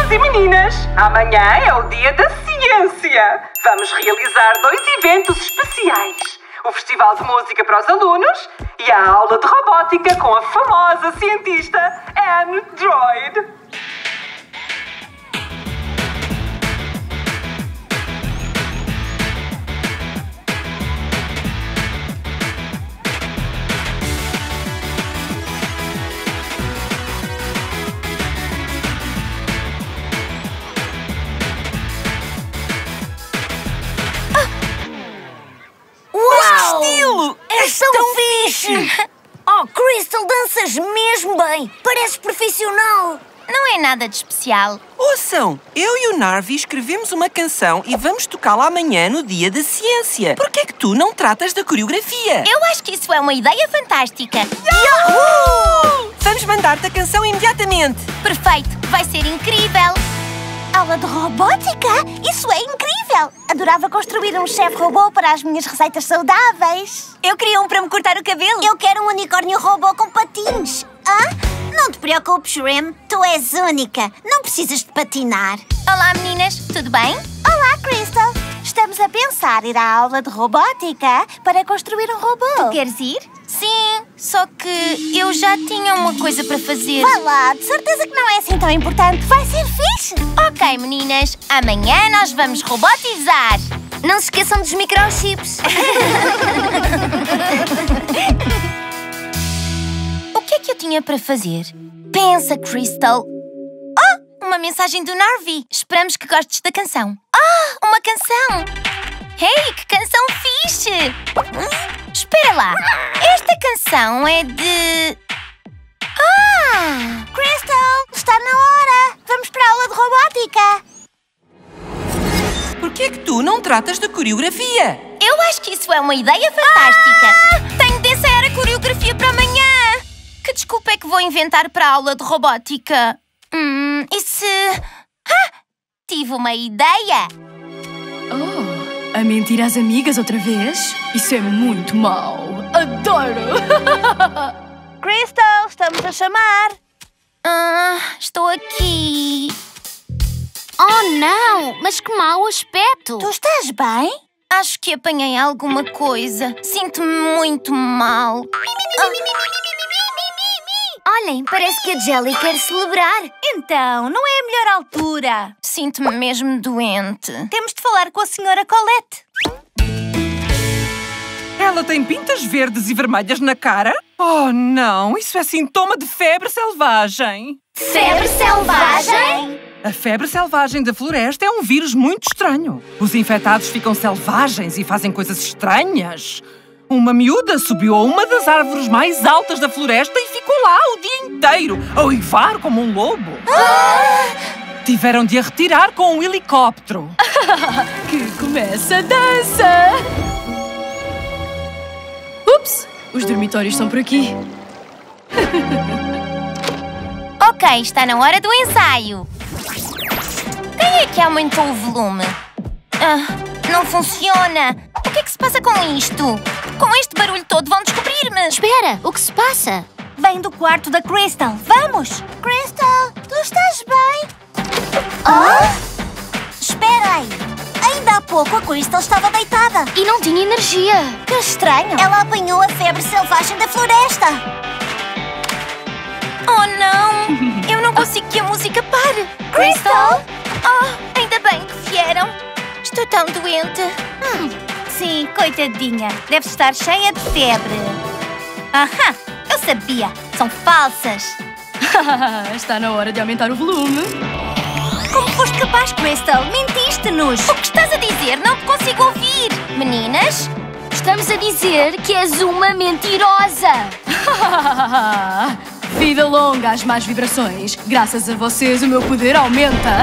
meninos e meninas, amanhã é o Dia da Ciência. Vamos realizar 2 eventos especiais. O Festival de Música para os alunos e a aula de robótica com a famosa cientista Anne Droid. És tão fixe! Oh, Crystal, danças mesmo bem! Pareces profissional! Não é nada de especial. Ouçam, eu e o Narvi escrevemos uma canção e vamos tocá-la amanhã no Dia da Ciência. Por que é que tu não tratas da coreografia? Eu acho que isso é uma ideia fantástica. Yahoo! Vamos mandar-te a canção imediatamente. Perfeito, vai ser incrível. Aula de robótica? Isso é incrível! Adorava construir um chefe robô para as minhas receitas saudáveis. Eu queria um para me cortar o cabelo. Eu quero um unicórnio robô com patins. Não te preocupes, Rem. Tu és única. Não precisas de patinar. Olá, meninas. Tudo bem? Olá, Crystal. Estamos a pensar ir à aula de robótica para construir um robô. Tu queres ir? Sim, só que eu já tinha uma coisa para fazer. Vá lá, de certeza que não é assim tão importante. Vai ser fixe. Ok, meninas. Amanhã nós vamos robotizar. Não se esqueçam dos microchips. O que é que eu tinha para fazer? Pensa, Crystal. Oh, uma mensagem do Narvi. Esperamos que gostes da canção. Uma canção. Hey, que canção fixe! Espera lá. Esta canção é de... Crystal, está na hora. Vamos para a aula de robótica. Por que é que tu não tratas da coreografia? Eu acho que isso é uma ideia fantástica. Tenho de ensaiar a coreografia para amanhã. Que desculpa é que vou inventar para a aula de robótica? E se... tive uma ideia. A mentir às amigas outra vez? Isso é muito mau. Adoro! Crystal, estamos a chamar. Estou aqui. Oh, não! Mas que mau aspecto! Tu estás bem? Acho que apanhei alguma coisa. Sinto-me muito mal. Olhem, parece que a Jelly quer celebrar. Então, não é a melhor altura. Sinto-me mesmo doente. Temos de falar com a senhora Colette. Ela tem pintas verdes e vermelhas na cara? Oh, não! Isso é sintoma de febre selvagem. Febre selvagem? A febre selvagem da floresta é um vírus muito estranho. Os infectados ficam selvagens e fazem coisas estranhas. Uma miúda subiu a uma das árvores mais altas da floresta e ficou lá o dia inteiro, a uivar como um lobo. Tiveram de a retirar com um helicóptero. Que começa a dança! Ups! Os dormitórios estão por aqui. Ok, está na hora do ensaio. Quem é que aumentou o volume? Não funciona. O que é que se passa com isto? Com este barulho todo vão descobrir-me. Espera, o que se passa? Vem do quarto da Crystal. Vamos! Crystal, tu estás bem? Espera aí. Ainda há pouco a Crystal estava deitada. E não tinha energia. Que estranho. Ela apanhou a febre selvagem da floresta. Oh, não! Eu não consigo que a música pare. Crystal? Ainda bem que vieram. Estou tão doente. Sim, coitadinha. Deve estar cheia de febre. Eu sabia. São falsas. Está na hora de aumentar o volume. Como foste capaz, Crystal? Mentiste-nos. O que estás a dizer? Não te consigo ouvir. Meninas? Estamos a dizer que és uma mentirosa. Vida longa às más vibrações. Graças a vocês o meu poder aumenta.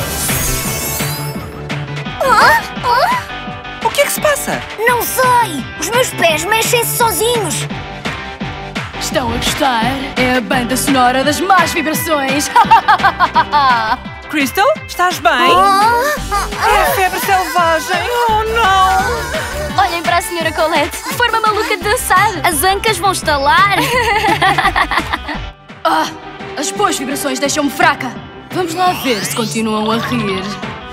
O que é que se passa? Não sei. Os meus pés mexem-se sozinhos. Estão a gostar? É a banda sonora das más vibrações. Crystal, estás bem? É a febre selvagem. Oh, não! Olhem para a senhora Colette. De forma maluca de dançar. As ancas vão estalar. As boas vibrações deixam-me fraca. Vamos lá ver se continuam a rir.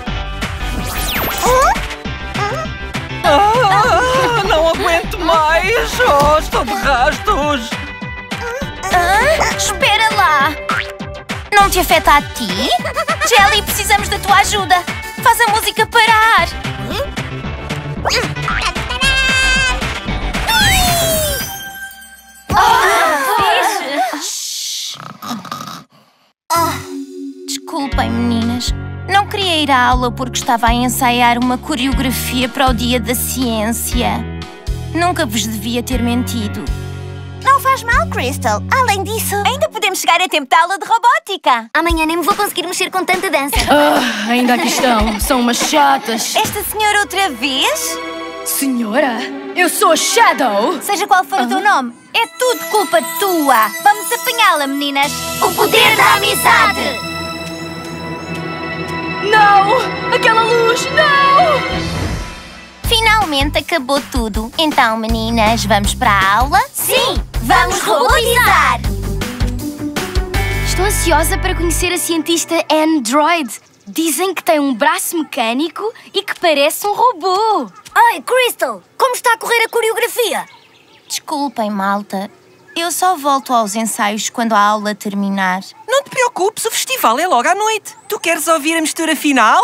Não aguento mais! Oh, estou de rastos! Espera lá! Não te afeta a ti? Jelly, precisamos da tua ajuda! Faz a música parar! Desculpem, meninas. Não queria ir à aula porque estava a ensaiar uma coreografia para o Dia da Ciência. Nunca vos devia ter mentido. Não faz mal, Crystal. Além disso, ainda podemos chegar a tempo da aula de robótica. Amanhã nem me vou conseguir mexer com tanta dança. Ainda aqui estão. São umas chatas. Esta senhora outra vez? Senhora, eu sou a Shadow. Seja qual for o teu nome, é tudo culpa tua. Vamos apanhá-la, meninas. O poder da amizade. Não! Aquela luz, não! Finalmente acabou tudo. Então, meninas, vamos para a aula? Sim, vamos robotizar. Estou ansiosa para conhecer a cientista Android. Dizem que tem um braço mecânico e que parece um robô. Oi, Crystal, como está a correr a coreografia? Desculpem, malta. Eu só volto aos ensaios quando a aula terminar. Não te preocupes, o festival é logo à noite. Tu queres ouvir a mistura final?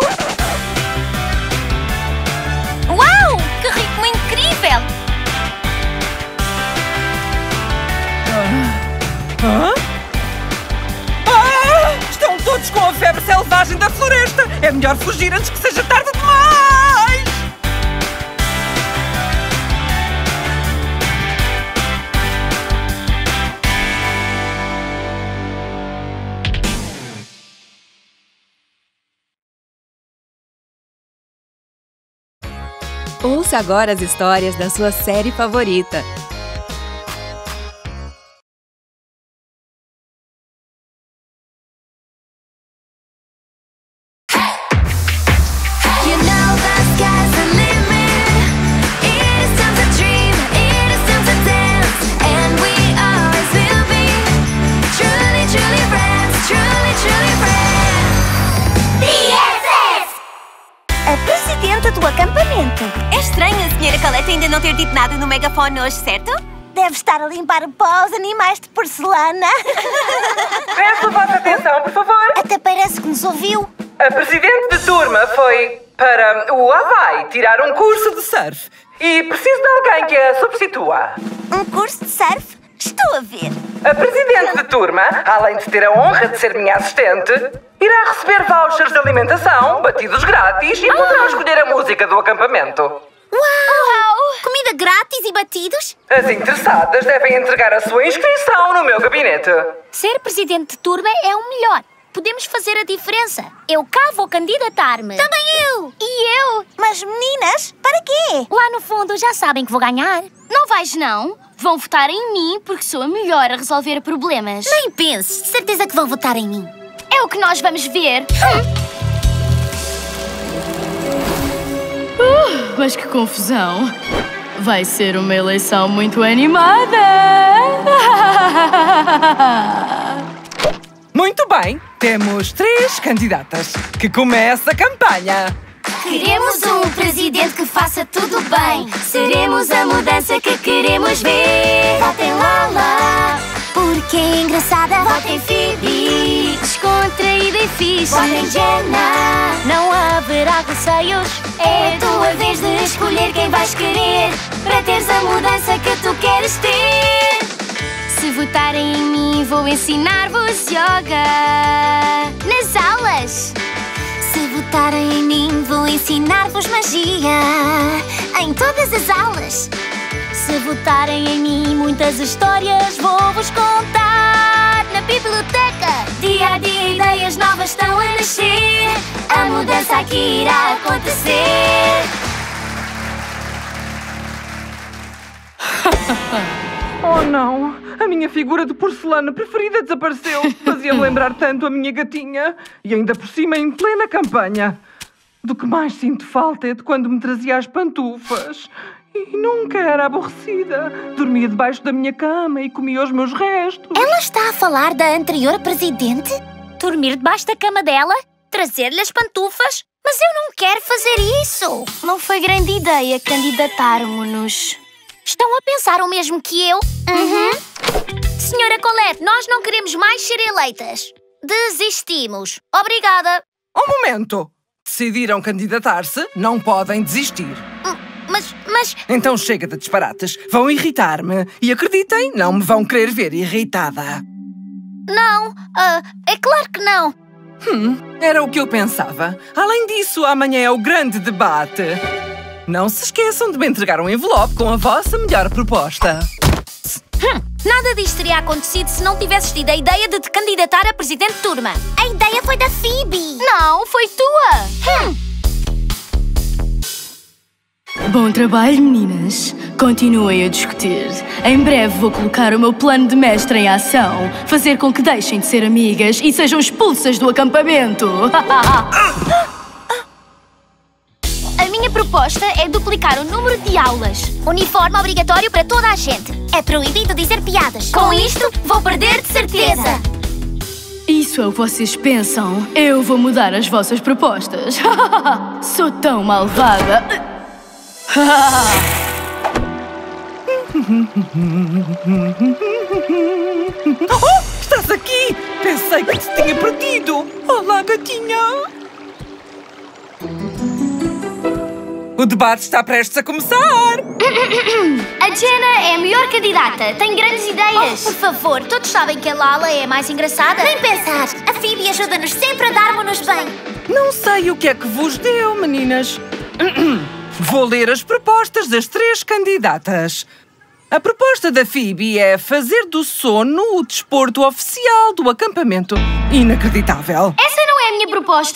Uau! Que ritmo incrível! Estão todos com a febre selvagem da floresta. É melhor fugir antes que seja tarde demais. Ouça agora as histórias da sua série favorita. Do acampamento. É estranho a senhora Colette ainda não ter dito nada no megafone hoje, certo? Deve estar a limpar o pó aos animais de porcelana. Peço a vossa atenção, por favor. Até parece que nos ouviu. A presidente de turma foi para o Havaí tirar um curso de surf. E preciso de alguém que a substitua. Um curso de surf? Estou a ver. A presidente de turma, além de ter a honra de ser minha assistente, irá receber vouchers de alimentação, batidos grátis e poderá escolher a música do acampamento. Uau! Comida grátis e batidos? As interessadas devem entregar a sua inscrição no meu gabinete. Ser presidente de turma é o melhor. Podemos fazer a diferença. Eu cá vou candidatar-me. Também eu! E eu! Mas meninas, para quê? Lá no fundo já sabem que vou ganhar. Não vais, não? Vão votar em mim porque sou a melhor a resolver problemas. Nem penses, de certeza que vão votar em mim. É o que nós vamos ver. Mas que confusão. Vai ser uma eleição muito animada. Muito bem, temos 3 candidatas. Que comece a campanha. Queremos um presidente que faça tudo bem. Seremos a mudança que queremos ver. Votem Lala, porque é engraçada. Votem Phoebe, descontraída e fixe. Votem Jenna, não haverá receios. É a tua vez de escolher quem vais querer, para teres a mudança que tu queres ter. Se votarem em mim, vou ensinar-vos yoga nas aulas. Se votarem em mim, vou ensinar-vos magia em todas as aulas. Se votarem em mim, muitas histórias vou-vos contar na biblioteca. Dia a dia, ideias novas estão a nascer. A mudança aqui irá acontecer. Oh não, a minha figura de porcelana preferida desapareceu. Fazia-me lembrar tanto a minha gatinha. E ainda por cima em plena campanha. Do que mais sinto falta é de quando me trazia as pantufas. E nunca era aborrecida. Dormia debaixo da minha cama e comia os meus restos. Ela está a falar da anterior presidente? dormir debaixo da cama dela? Trazer-lhe as pantufas? Mas eu não quero fazer isso! Não foi grande ideia candidatarmos-nos. Estão a pensar o mesmo que eu? Senhora Colette, nós não queremos mais ser eleitas. Desistimos. Obrigada. Um momento! Decidiram candidatar-se, não podem desistir. Mas... Então chega de disparates. Vão irritar-me. E acreditem, não me vão querer ver irritada. Não, é claro que não. Era o que eu pensava. Além disso, amanhã é o grande debate. Não se esqueçam de me entregar um envelope com a vossa melhor proposta. Nada disto teria acontecido se não tivesses tido a ideia de te candidatar a presidente de turma. A ideia foi da Phoebe. Não, foi tua. Bom trabalho, meninas. Continuem a discutir. Em breve vou colocar o meu plano de mestre em ação. Fazer com que deixem de ser amigas e sejam expulsas do acampamento. A minha proposta é duplicar o número de aulas. Uniforme obrigatório para toda a gente. É proibido dizer piadas. Com isto, vou perder de certeza. Isso é o que vocês pensam. Eu vou mudar as vossas propostas. Sou tão malvada. Oh, estás aqui! Pensei que te tinha perdido. Olá, gatinha. O debate está prestes a começar. A Jenna é a melhor candidata. Tem grandes ideias. Por favor, todos sabem que a Lala é a mais engraçada. Nem pensar. A Phoebe ajuda-nos sempre a darmos-nos bem. Não sei o que é que vos deu, meninas. Vou ler as propostas das 3 candidatas. A proposta da Phoebe é fazer do sono o desporto oficial do acampamento. Inacreditável. Essa não é a minha proposta?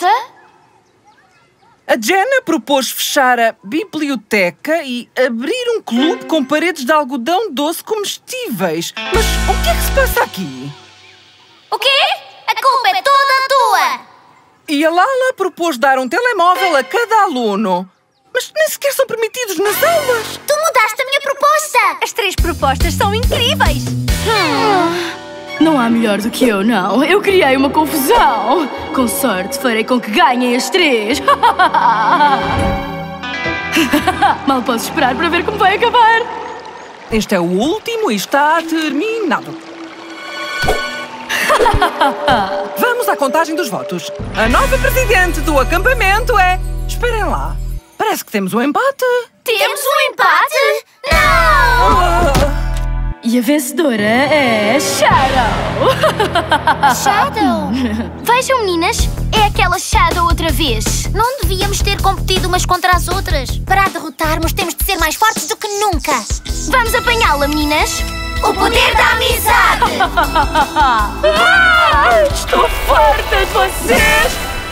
A Jenna propôs fechar a biblioteca e abrir um clube com paredes de algodão doce comestíveis. Mas o que é que se passa aqui? O quê? A culpa é toda tua. E a Lala propôs dar um telemóvel a cada aluno. Mas nem sequer são permitidos nas aulas. Tu mudaste a minha proposta. As 3 propostas são incríveis. Não há melhor do que eu, não. Eu criei uma confusão. Com sorte, farei com que ganhem as 3. Mal posso esperar para ver como vai acabar. Este é o último e está terminado. Vamos à contagem dos votos. A nova presidente do acampamento é... Esperem lá. Parece que temos um empate. Temos um empate? Não! E a vencedora é Shadow. Shadow? Vejam, meninas, é aquela Shadow outra vez. Não devíamos ter competido umas contra as outras. Para a derrotarmos, temos de ser mais fortes do que nunca. Vamos apanhá-la, meninas. O poder da amizade! Estou farta de vocês.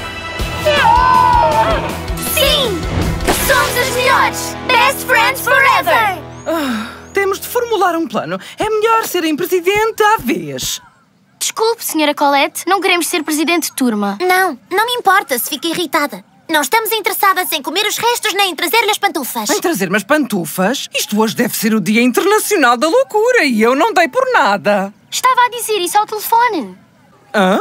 Sim! Somos as melhores! Best friends forever! Temos de formular um plano. É melhor serem presidente à vez. Desculpe, Sra. Colette, não queremos ser presidente de turma. Não me importa se fica irritada. Não estamos interessadas em comer os restos nem em trazer-lhe as pantufas. Em trazer-me as pantufas? Isto hoje deve ser o Dia Internacional da Loucura e eu não dei por nada. Estava a dizer isso ao telefone. Hã?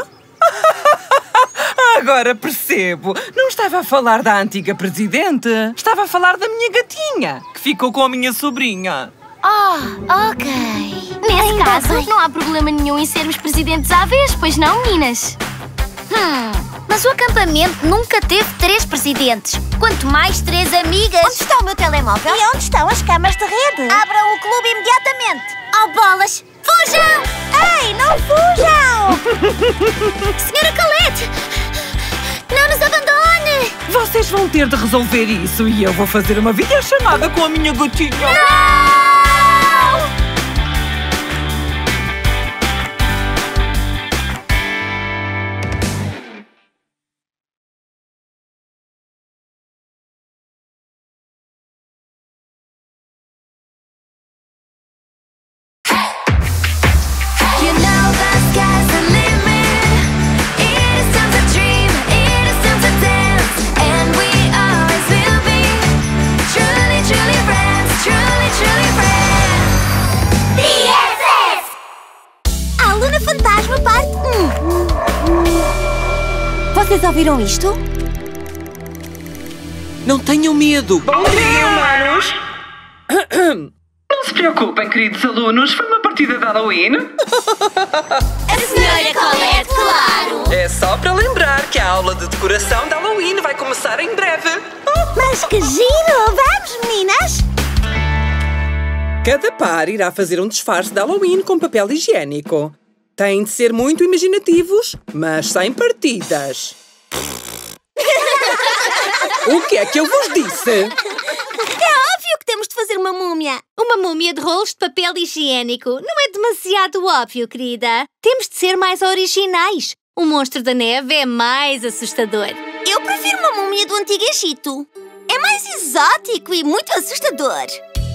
Agora percebo. Não estava a falar da antiga presidente. Estava a falar da minha gatinha, que ficou com a minha sobrinha. Ok. Nesse caso, não há problema nenhum em sermos presidentes à vez, pois não, meninas? Mas o acampamento nunca teve 3 presidentes. Quanto mais 3 amigas. Onde está o meu telemóvel? E onde estão as camas de rede? Abram o clube imediatamente. Oh, bolas! Fujam! Ei, não fujam! Senhora Colette! Não nos abandone! Vocês vão ter de resolver isso e eu vou fazer uma videochamada com a minha gatinha. Não! Truly friends, truly friends. Vocês ouviram isto? Não tenham medo! Bom dia, humanos! Não se preocupem, queridos alunos, foi uma partida de Halloween. A Senhora Colette, claro! É só para lembrar que a aula de decoração de Halloween vai começar em breve. Mas que giro! Vamos, meninas! Cada par irá fazer um disfarce de Halloween com papel higiênico. Têm de ser muito imaginativos, mas sem partidas. O que é que eu vos disse? É óbvio que temos de fazer uma múmia. Uma múmia de rolos de papel higiênico. Não é demasiado óbvio, querida. Temos de ser mais originais. O monstro da neve é mais assustador. Eu prefiro uma múmia do Antigo Egito. É mais exótico e muito assustador.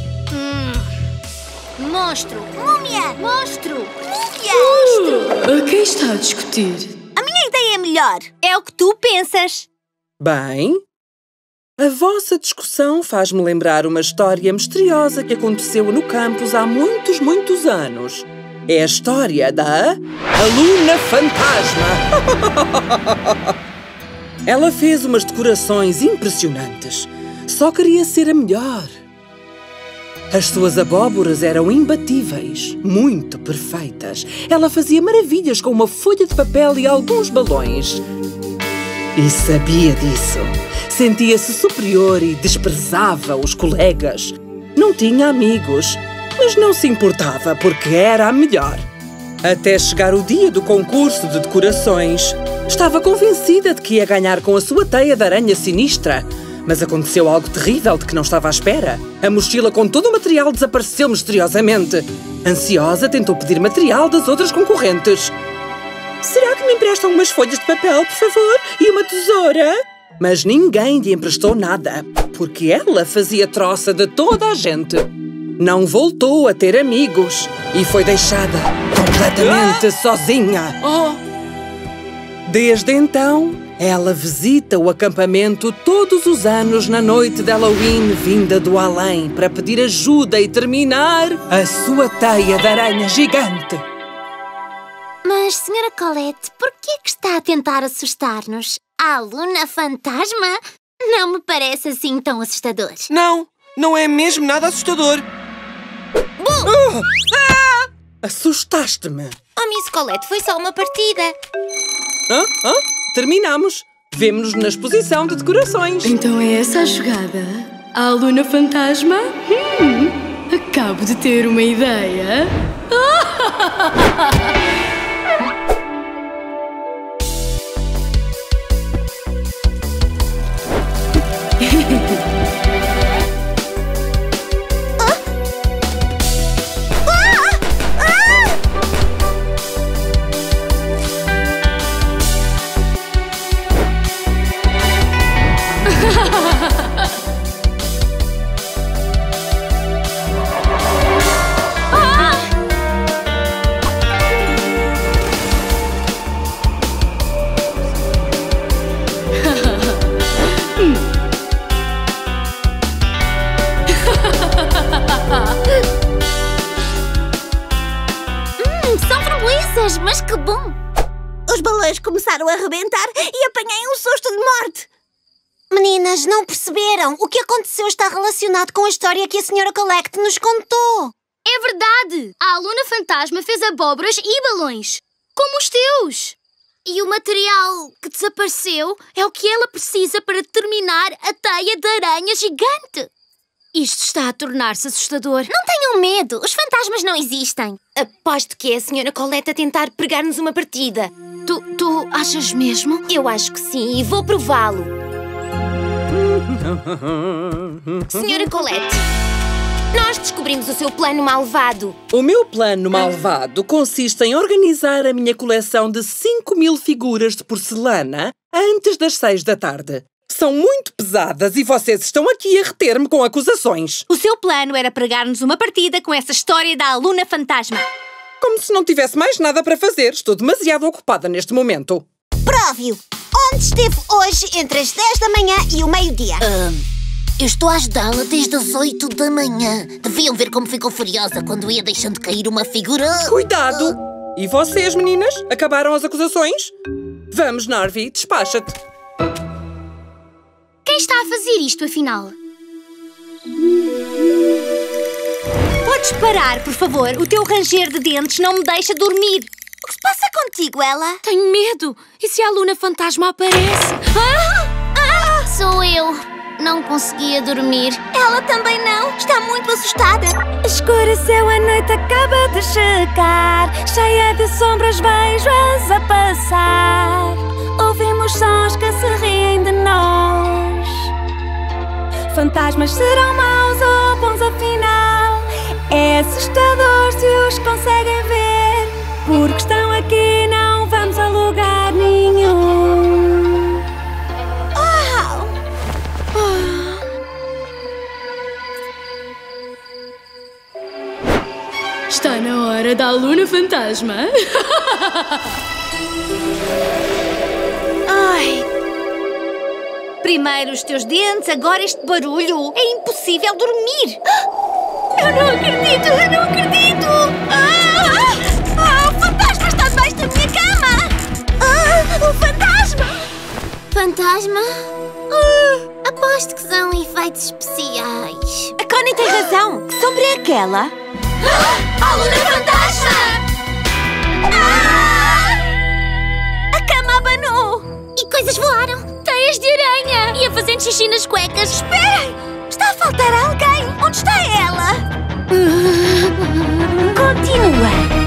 Monstro. Múmia. Monstro. Múmia. Monstro. Quem está a discutir? A minha ideia é melhor. É o que tu pensas. Bem, a vossa discussão faz-me lembrar uma história misteriosa que aconteceu no campus há muitos anos. É a história da Aluna Fantasma. Ela fez umas decorações impressionantes. Só queria ser a melhor. As suas abóboras eram imbatíveis, muito perfeitas. Ela fazia maravilhas com uma folha de papel e alguns balões. E sabia disso. Sentia-se superior e desprezava os colegas. Não tinha amigos, mas não se importava porque era a melhor. Até chegar o dia do concurso de decorações, estava convencida de que ia ganhar com a sua teia de aranha sinistra. Mas aconteceu algo terrível de que não estava à espera. A mochila com todo o material desapareceu misteriosamente. Ansiosa, tentou pedir material das outras concorrentes. Será que me emprestam umas folhas de papel, por favor? E uma tesoura? Mas ninguém lhe emprestou nada, porque ela fazia troça de toda a gente. Não voltou a ter amigos e foi deixada completamente sozinha. Desde então, ela visita o acampamento todos os anos na noite de Halloween vinda do além para pedir ajuda e terminar a sua teia de aranha gigante. Mas, Senhora Colette, por que é que está a tentar assustar-nos? A Aluna Fantasma? Não me parece assim tão assustador. Não é mesmo nada assustador. Assustaste-me. Oh, Miss Colette, foi só uma partida. Terminamos. Vemo-nos na exposição de decorações. Então é essa a jogada? A Aluna Fantasma? Acabo de ter uma ideia. São framboesas, mas que bom! Os balões começaram a arrebentar e apanhei um susto de morte. Meninas, não perceberam? O que aconteceu está relacionado com a história que a Senhora Colette nos contou. É verdade! A Aluna Fantasma fez abóboras e balões, como os teus. E o material que desapareceu é o que ela precisa para terminar a teia de aranha gigante. Isto está a tornar-se assustador. Não tenham medo, os fantasmas não existem. Aposto que é a Senhora Colette a tentar pregar-nos uma partida. Tu achas mesmo? Eu acho que sim e vou prová-lo. Senhora Colette, nós descobrimos o seu plano malvado. O meu plano malvado consiste em organizar a minha coleção de 5.000 figuras de porcelana antes das 6 da tarde. São muito pesadas e vocês estão aqui a reter-me com acusações. O seu plano era pregar-nos uma partida com essa história da Aluna Fantasma. Como se não tivesse mais nada para fazer. Estou demasiado ocupada neste momento. Prove-o! Onde esteve hoje entre as 10 da manhã e o meio-dia? Eu estou a ajudá-la desde as 8 da manhã. Deviam ver como ficou furiosa quando ia deixando cair uma figura. Cuidado! E vocês, meninas? Acabaram as acusações? Vamos, Narvi, despacha-te. Quem está a fazer isto, afinal? Podes parar, por favor? O teu ranger de dentes não me deixa dormir. O que se passa contigo, Ela? Tenho medo. E se a Aluna Fantasma aparece? Sou eu. Não conseguia dormir. Ela também não. Está muito assustada. Escureceu, a noite acaba de chegar. Cheia de sombras, vejo-as a passar. Ouvimos sons que se riem de nós. Fantasmas serão maus ou bons afinal? É assustador se os conseguem ver. Porque estão aqui, não vamos a lugar nenhum. Está na hora da Aluna Fantasma. Ai. Primeiro os teus dentes, agora este barulho. É impossível dormir. Eu não acredito, eu não acredito. O fantasma está debaixo da minha cama! O fantasma! Fantasma? Aposto que são efeitos especiais. A Connie tem razão. Que sombra é aquela? Aluna Fantasma! A cama abanou! E coisas voaram. Teias de aranha. Ia fazendo xixi nas cuecas. Esperem! Está a faltar alguém! Onde está ela? Continua!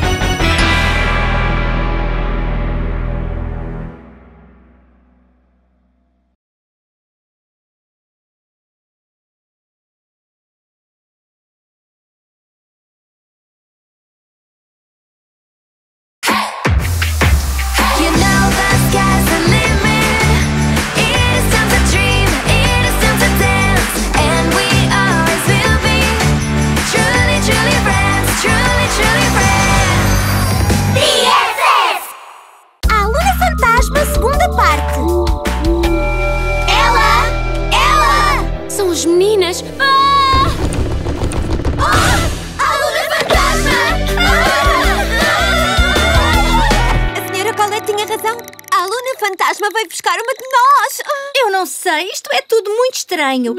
Fantasma veio buscar uma de nós! Eu não sei, isto é tudo muito estranho.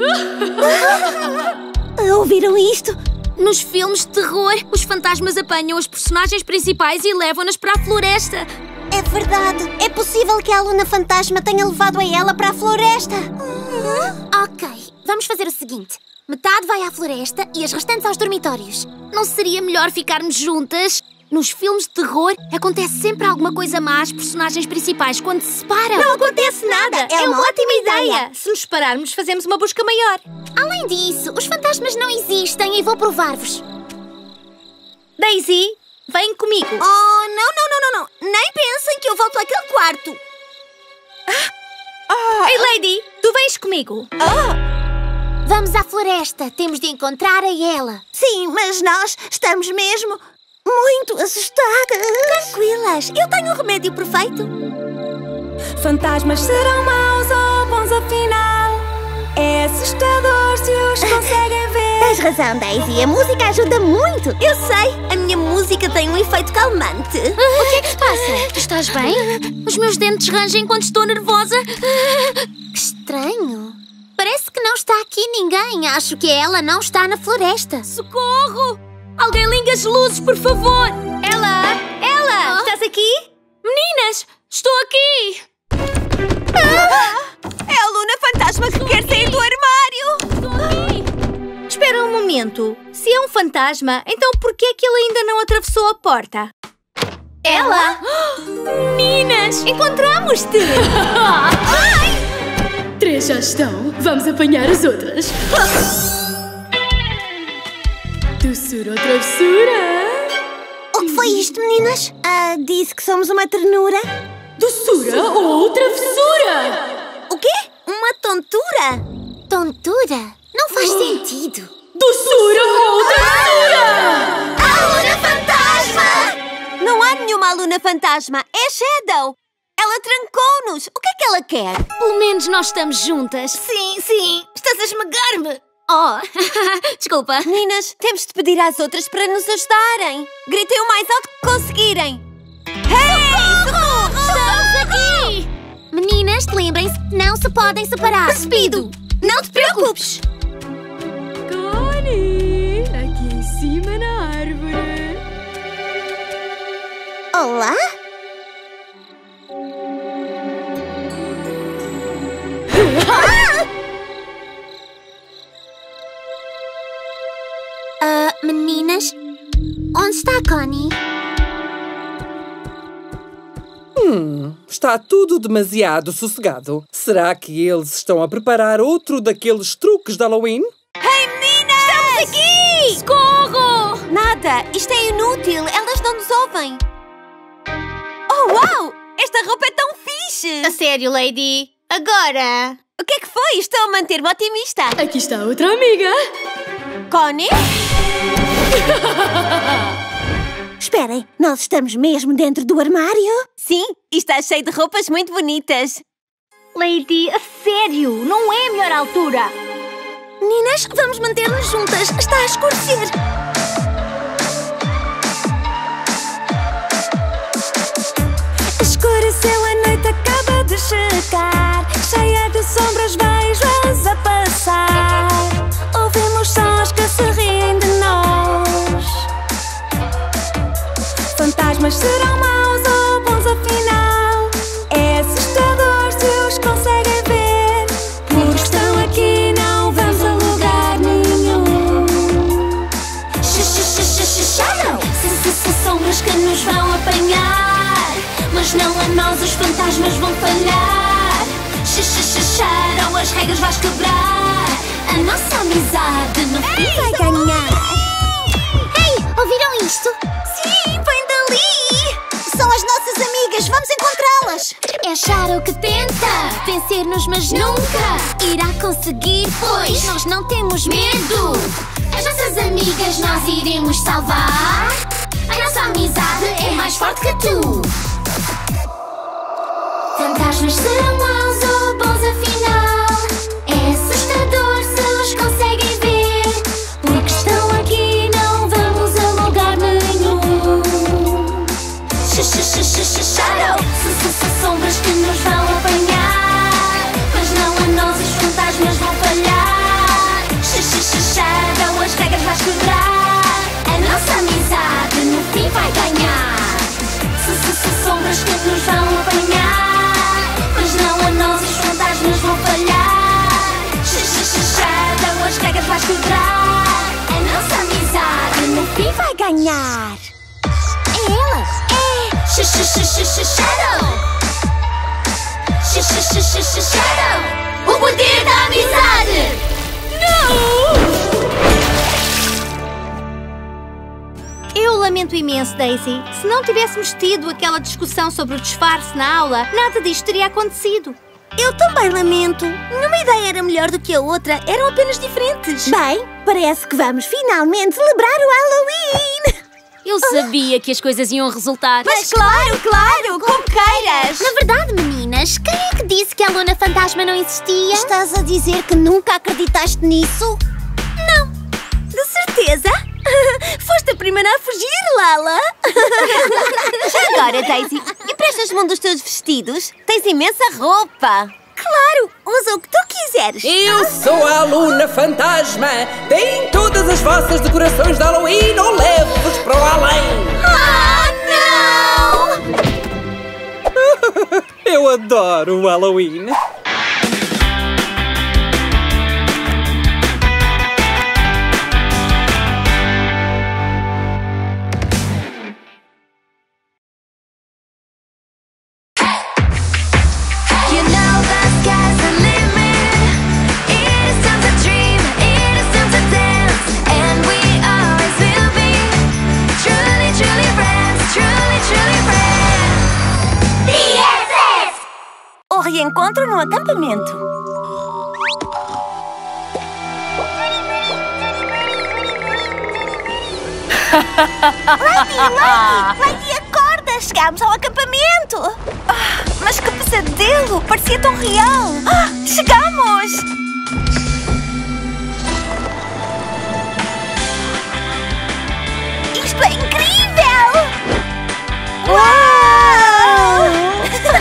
Ouviram isto? Nos filmes de terror, os fantasmas apanham os personagens principais e levam-nas para a floresta. É verdade. É possível que a Aluna Fantasma tenha levado a ela para a floresta. Ok, vamos fazer o seguinte. Metade vai à floresta e as restantes aos dormitórios. Não seria melhor ficarmos juntas? Nos filmes de terror, acontece sempre alguma coisa má às personagens principais quando se separam. Não acontece nada! É uma ótima ideia! Se nos separarmos, fazemos uma busca maior. Além disso, os fantasmas não existem e vou provar-vos. Daisy, vem comigo. Oh, não. Nem pensem que eu volto àquele quarto. Ei, Lady, tu vens comigo. Vamos à floresta. Temos de encontrar a ela. Sim, mas nós estamos mesmo muito assustadas. Tranquilas, eu tenho o remédio perfeito. Fantasmas serão maus ou bons afinal? É assustador se os conseguem ver. Tens razão, Daisy. A música ajuda muito. Eu sei, a minha música tem um efeito calmante. O que é que se passa? Tu estás bem? Os meus dentes rangem quando estou nervosa. Que estranho. Parece que não está aqui ninguém. Acho que ela não está na floresta. Socorro! Alguém liga as luzes, por favor! Ela! Estás aqui? Meninas, estou aqui! É a Luna Fantasma que quer sair do armário! Estou aqui! Espera um momento. Se é um fantasma, então por que é que ele ainda não atravessou a porta? Ela? Meninas, encontramos-te! 3 já estão. Vamos apanhar as outras. Doçura ou travessura? O que foi isto, meninas? Disse que somos uma ternura. Doçura ou travessura? O quê? Uma tontura? Tontura? Não faz sentido. Doçura ou travessura? Aluna Fantasma! Não há nenhuma Aluna Fantasma. É Shadow. Ela trancou-nos. O que é que ela quer? Pelo menos nós estamos juntas. Sim. Estás a esmagar-me. Oh, desculpa. Meninas, temos de pedir às outras para nos ajudarem. Gritem o mais alto que conseguirem. Hey! Socorro! Estamos aqui! Meninas, lembrem-se que não se podem separar. Speedo, não te preocupes! Connie, aqui em cima na árvore. Olá? Meninas, onde está a Connie? Está tudo demasiado sossegado. Será que eles estão a preparar outro daqueles truques de Halloween? Ei, meninas! Estamos aqui! Socorro! Nada, isto é inútil, elas não nos ouvem. Oh, uau! Esta roupa é tão fixe! A sério, Lady? Agora? O que é que foi? Estou a manter-me otimista. Aqui está outra amiga. Connie? Esperem, nós estamos mesmo dentro do armário? Sim, e está cheio de roupas muito bonitas. Lady, a sério? Não é a melhor altura? Meninas, vamos manter-nos juntas. Está a escurecer. Escureceu, a noite acaba de chegar. Cheia de sombras, vejo-as a passar. Ouvimos sons que se riem de nós. Fantasmas serão maus ou bons afinal? É assustador se os conseguem ver. Porque estão aqui, não vamos a lugar nenhum. Shadow! Sombras que nos vão apanhar. Mas não a nós, os fantasmas vão falhar. Shadow, as regras vais quebrar. A nossa amizade no fim vai ganhar. Ei, ouviram isto? Sim, vem dali! São as nossas amigas, vamos encontrá-las! É Shadow que tenta vencer-nos, mas nunca Irá conseguir, pois nós não temos medo. As nossas amigas nós iremos salvar. A nossa amizade é mais forte que tu. Fantasmas serão maus ou bons afinal? É assustador se os conseguem ver. Porque estão aqui, não vamos a lugar nenhum. Shadow! Sombras que nos vão apanhar. Mas não a nós, os fantasmas vão falhar. Shadow, as regras vais quebrar. A nossa amizade no fim vai ganhar. Sombras que nos vão apanhar. Mas não a nós, os fantasmas vão falhar. Shadow, as regras vais quebrar. A nossa amizade no fim vai Ganhar! É ela! É Shadow! Shadow! O poder da amizade! Eu lamento imenso, Daisy. Se não tivéssemos tido aquela discussão sobre o disfarce na aula, nada disto teria acontecido. Eu também lamento. Nenhuma ideia era melhor do que a outra. Eram apenas diferentes. Bem, parece que vamos finalmente celebrar o Halloween. Eu sabia que as coisas iam resultar. Mas claro, como queiras. Na verdade, meninas, quem é que disse que a Luna Fantasma não existia? Estás a dizer que nunca acreditaste nisso? Não. De certeza? Foste a primeira a fugir, Lala. Já agora, Daisy, emprestas-me um dos teus vestidos? Tens imensa roupa. Claro, usa o que tu quiseres. Eu sou a Luna Fantasma. Deem todas as vossas decorações de Halloween ou levo-vos para o além. Não! Eu adoro o Halloween. O reencontro no acampamento. Lady, acorda! Chegámos ao acampamento! Mas que pesadelo! Parecia tão real! Chegamos! Isto é incrível! Uau!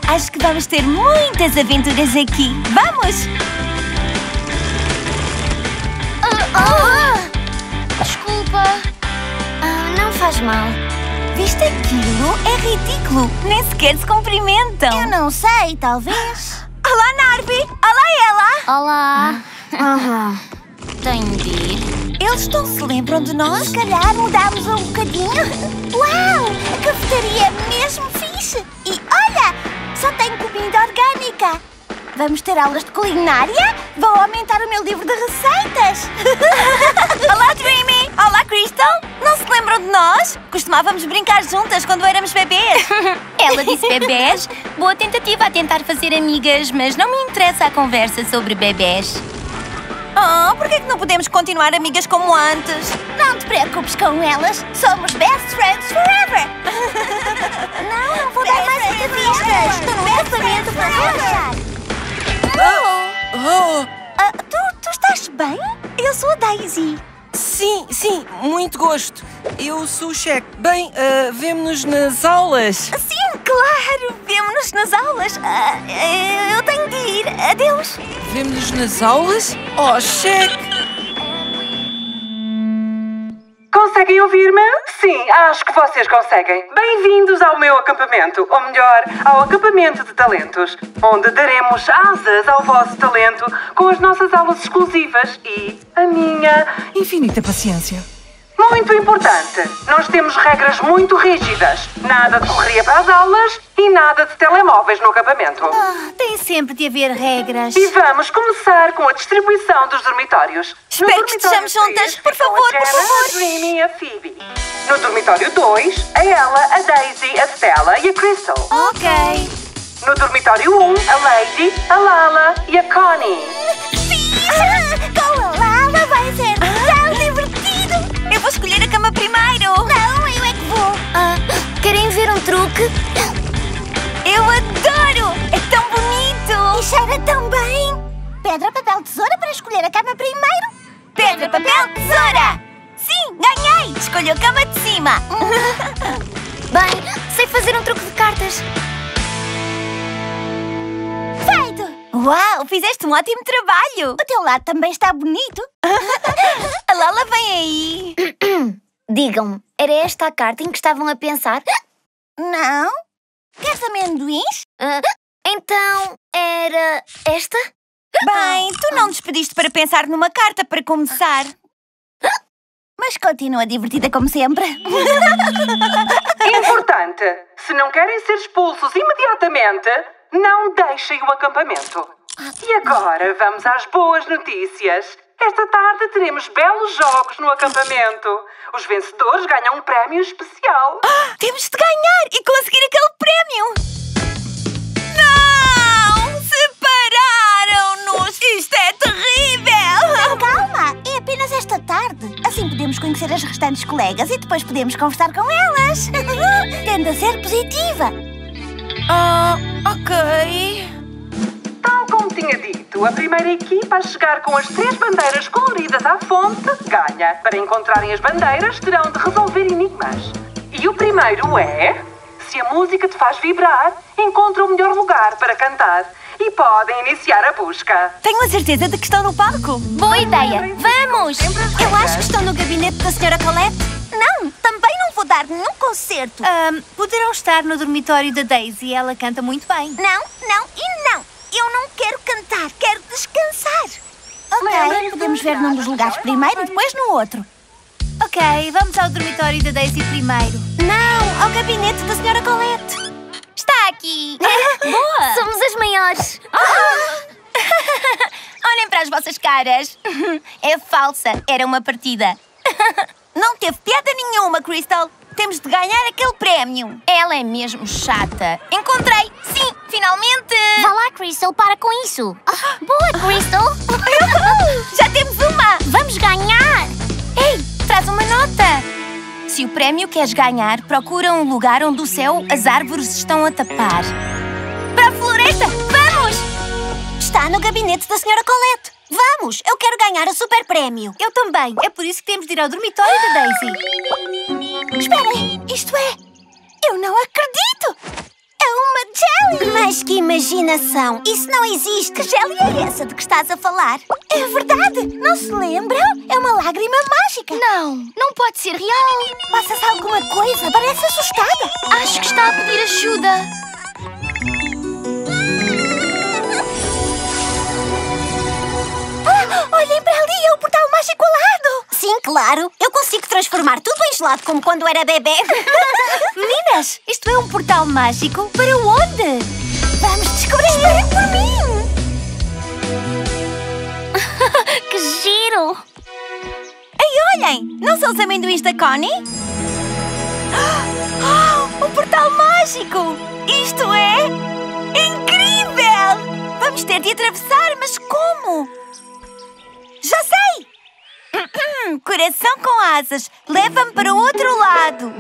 Acho que vamos ter muitas aventuras aqui. Vamos! Desculpa. Não faz mal. Viste aquilo? É ridículo. Nem sequer se cumprimentam. Eu não sei, talvez. Olá, Narvi! Olá, ela! Olá. Tenho de ir. Eles não se lembram de nós? Se calhar mudámos um bocadinho. Uau! A cafetaria é mesmo fixe! E olha! Só tem comida orgânica! Vamos ter aulas de culinária? Vou aumentar o meu livro de receitas! Olá, Dreamy! Olá, Crystal! Não se lembram de nós? Costumávamos brincar juntas quando éramos bebês. Ela disse bebés. Boa tentativa a tentar fazer amigas, mas não me interessa a conversa sobre bebés. Oh, por que não podemos continuar amigas como antes? Não te preocupes com elas. Somos best friends forever. Não vou dar mais entrevistas. Estou no apartamento para relaxar. Tu estás bem? Eu sou a Daisy. Sim, muito gosto. Eu sou o Shaq. Bem, vemo-nos nas aulas. Sim, claro. Vemo-nos nas aulas. Eu tenho de ir. Adeus. Vemo-nos nas aulas? Oh, Shaq! Conseguem ouvir-me? Sim, acho que vocês conseguem. Bem-vindos ao meu acampamento, ou melhor, ao acampamento de talentos, onde daremos asas ao vosso talento com as nossas aulas exclusivas e a minha Infinita paciência. Muito importante, nós temos regras muito rígidas. Nada de correria para as aulas e nada de telemóveis no acampamento. Tem sempre de haver regras. E vamos começar com a distribuição dos dormitórios. Espero que estejamos juntas, por favor, por favor. A Dreamy e a Phoebe. No dormitório 2, a Ella, a Daisy, a Stella e a Crystal. Ok. No dormitório 1, a Lady, a Lala e a Connie. Com a Lala vai ser tão divertido. Eu vou escolher a cama primeiro. Não, eu é que vou. Querem ver um truque? Eu adoro! É tão bonito! E cheira tão bem. Pedra, papel, tesoura para escolher a cama primeiro. Pedra, papel, tesoura! Sim, ganhei! Escolho a cama de cima. Bem, sei fazer um truque de cartas. Feito. Uau, fizeste um ótimo trabalho! O teu lado também está bonito. A Lala vem aí. Digam-me, era esta a carta em que estavam a pensar? Não. Queres amendoins? Então, era esta? Bem, tu não nos pediste para pensar numa carta para começar. Mas continua divertida como sempre. Importante, se não querem ser expulsos imediatamente, não deixem o acampamento. E agora vamos às boas notícias. Esta tarde teremos belos jogos no acampamento. Os vencedores ganham um prémio especial. Temos de ganhar e conseguir aquele prémio! Não! Separaram-nos! Isto é terrível! Calma, é apenas esta tarde. Assim podemos conhecer as restantes colegas e depois podemos conversar com elas. Tende a ser positiva. Ok. Tal como tinha dito, a primeira equipa a chegar com as 3 bandeiras coloridas à fonte ganha. Para encontrarem as bandeiras, terão de resolver enigmas. E o primeiro é... Se a música te faz vibrar, encontra o melhor lugar para cantar. E podem iniciar a busca. Tenho a certeza de que estão no palco. Boa ideia! Vamos! Eu acho que estão no gabinete da Sra. Colette. Não, também não vou dar nenhum concerto. Poderão estar no dormitório da Daisy. Ela canta muito bem. Não e não. Eu não quero cantar, quero descansar. Ok, podemos ver num dos lugares primeiro e depois no outro. Ok, vamos ao dormitório da Daisy primeiro. Não, ao gabinete da Sra. Colette. Está aqui. Boa! Somos as maiores. Olhem para as vossas caras. É falsa. Era uma partida. Não teve piada nenhuma, Crystal. Temos de ganhar aquele prémio. Ela é mesmo chata. Encontrei. Sim, finalmente. Vá lá, Crystal, para com isso. Boa, Crystal. Já temos uma. Vamos ganhar. Ei, traz uma nota. Se o prémio queres ganhar, procura um lugar onde o céu, as árvores estão a tapar. Para a floresta! Vamos! Está no gabinete da Sra. Colette. Vamos, eu quero ganhar o super prémio. Eu também. É por isso que temos de ir ao dormitório da Daisy. Esperem, isto é... Eu não acredito! É uma Jelly! Mas que imaginação! Isso não existe! Que jelly é essa de que estás a falar? É verdade! Não se lembram? É uma lágrima mágica! Não pode ser real. Passa-se alguma coisa? Parece assustada! Acho que está a pedir ajuda. Olhem para ali! É o portal mágico ao lado! Sim, claro! Eu consigo transformar tudo em gelado como quando era bebê! Meninas, isto é um portal mágico para onde? Vamos descobrir! Esperem por mim! Que giro! Ei, olhem! Não são os amendoins da Connie? Um portal mágico! Isto é incrível! Vamos ter de atravessar, mas como? Já sei! Coração com asas, leva-me para o outro lado.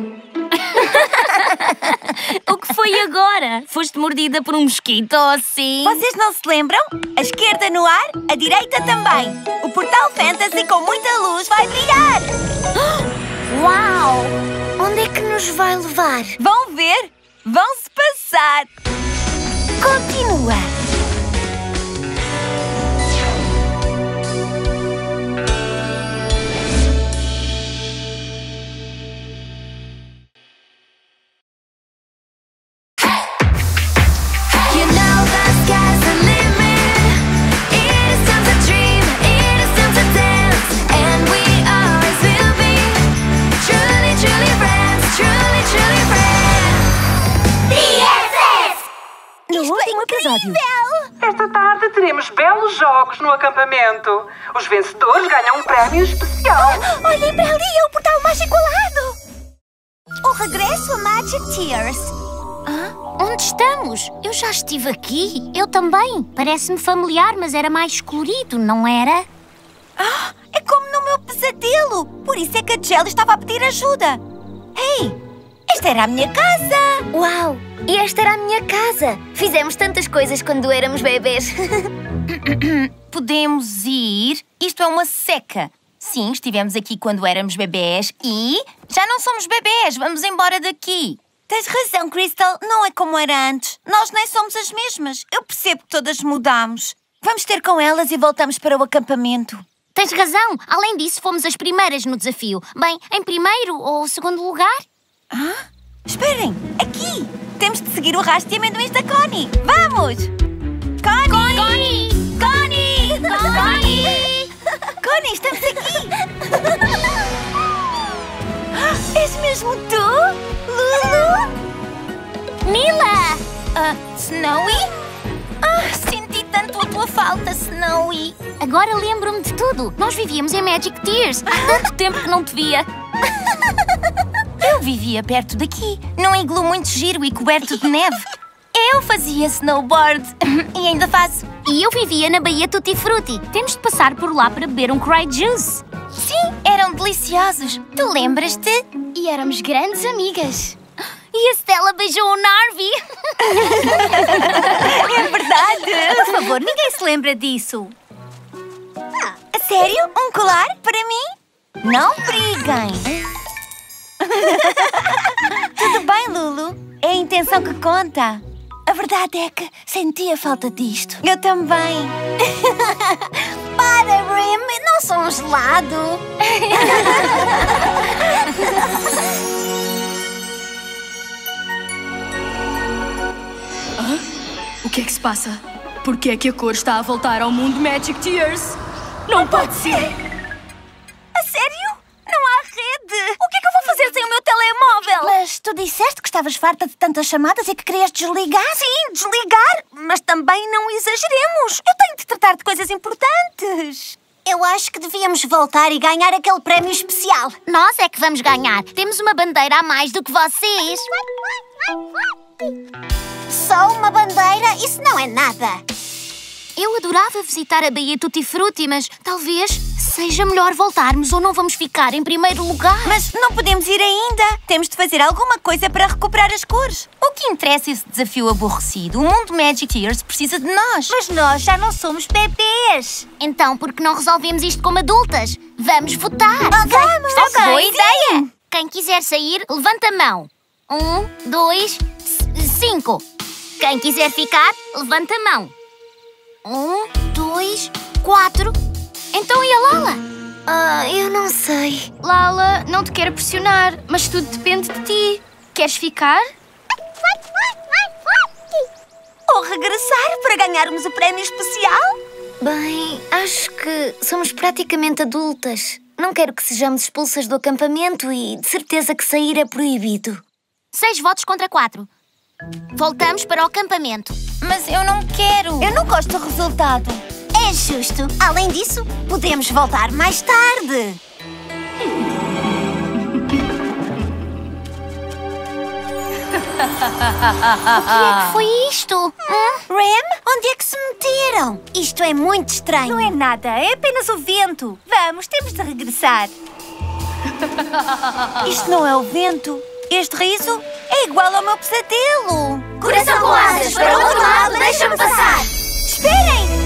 O que foi agora? Foste mordida por um mosquito ou assim? Vocês não se lembram? A esquerda no ar, a direita também. O portal fantasy com muita luz vai brilhar. Uau! Onde é que nos vai levar? Vão ver? Vão-se passar. Continua! Esta tarde teremos belos jogos no acampamento. Os vencedores ganham um prémio especial. Olhem para ali, é o portal mágico ao lado! O regresso a Magic Tears. Onde estamos? Eu já estive aqui. Eu também. Parece-me familiar, mas era mais colorido, não era? É como no meu pesadelo. Por isso é que a Jelly estava a pedir ajuda. Ei, esta era a minha casa. Uau! E esta era a minha casa. Fizemos tantas coisas quando éramos bebês. Podemos ir? Isto é uma seca. Sim, estivemos aqui quando éramos bebés e já não somos bebés. Vamos embora daqui. Tens razão, Crystal. Não é como era antes. Nós nem somos as mesmas. Eu percebo que todas mudamos. Vamos ter com elas e voltamos para o acampamento. Tens razão. Além disso, fomos as primeiras no desafio. Bem, em primeiro ou segundo lugar? Esperem, aqui! Temos de seguir o rastro de amendoins da Connie. Vamos! Connie! Connie! Connie! Connie! Connie, estamos aqui! És mesmo tu, Lulu? Mila! Snowy? Senti tanto a tua falta, Snowy. Agora lembro-me de tudo. Nós vivíamos em Magic Tears. Há tanto tempo que não te via. Eu vivia perto daqui, num iglu muito giro e coberto de neve. Eu fazia snowboard e ainda faço. E eu vivia na Baía Tutti Frutti. Temos de passar por lá para beber um Cry Juice. Sim, eram deliciosos. Tu lembras-te? E éramos grandes amigas. E a Stella beijou o Narvi. É verdade! Por favor, ninguém se lembra disso. A sério? Um colar para mim? Não briguem! Tudo bem, Lulu? É a intenção que conta. A verdade é que senti a falta disto. Eu também. Para, Rim, não sou um gelado. O que é que se passa? Por que é que a cor está a voltar ao mundo Magic Tears? Não pode ser! A sério? Não há rede! O que é que eu vou fazer sem o meu telemóvel? Mas tu disseste que estavas farta de tantas chamadas e que querias desligar? Sim, desligar! Mas também não exageremos! Eu tenho de tratar de coisas importantes! Eu acho que devíamos voltar e ganhar aquele prémio especial. Nós é que vamos ganhar. Temos uma bandeira a mais do que vocês. Só uma bandeira? Isso não é nada. Eu adorava visitar a Baía Tutti Frutti, mas talvez seja melhor voltarmos ou não vamos ficar em primeiro lugar. Mas não podemos ir ainda. Temos de fazer alguma coisa para recuperar as cores. O que interessa esse desafio aborrecido? O mundo Magic Tears precisa de nós. Mas nós já não somos bebês. Então, por que não resolvemos isto como adultas? Vamos votar. Vamos! Ok, Boa ideia! Quem quiser sair, levanta a mão. 1, 2, 5. Quem quiser ficar, levanta a mão. 1, 2, 4. Então e a Lala? Eu não sei. Lala, não te quero pressionar, mas tudo depende de ti. Queres ficar? Ou regressar para ganharmos o prémio especial? Bem, acho que somos praticamente adultas. Não quero que sejamos expulsas do acampamento e de certeza que sair é proibido. 6 votos contra 4. Voltamos para o acampamento. Mas eu não quero. Eu não gosto do resultado. É justo. Além disso, podemos voltar mais tarde. O que é que foi isto? Rem, onde é que se meteram? Isto é muito estranho. Não é nada, é apenas o vento. Vamos, temos de regressar. Isto não é o vento. Este riso é igual ao meu pesadelo. Coração com asas, para o outro lado, deixa-me passar. Esperem!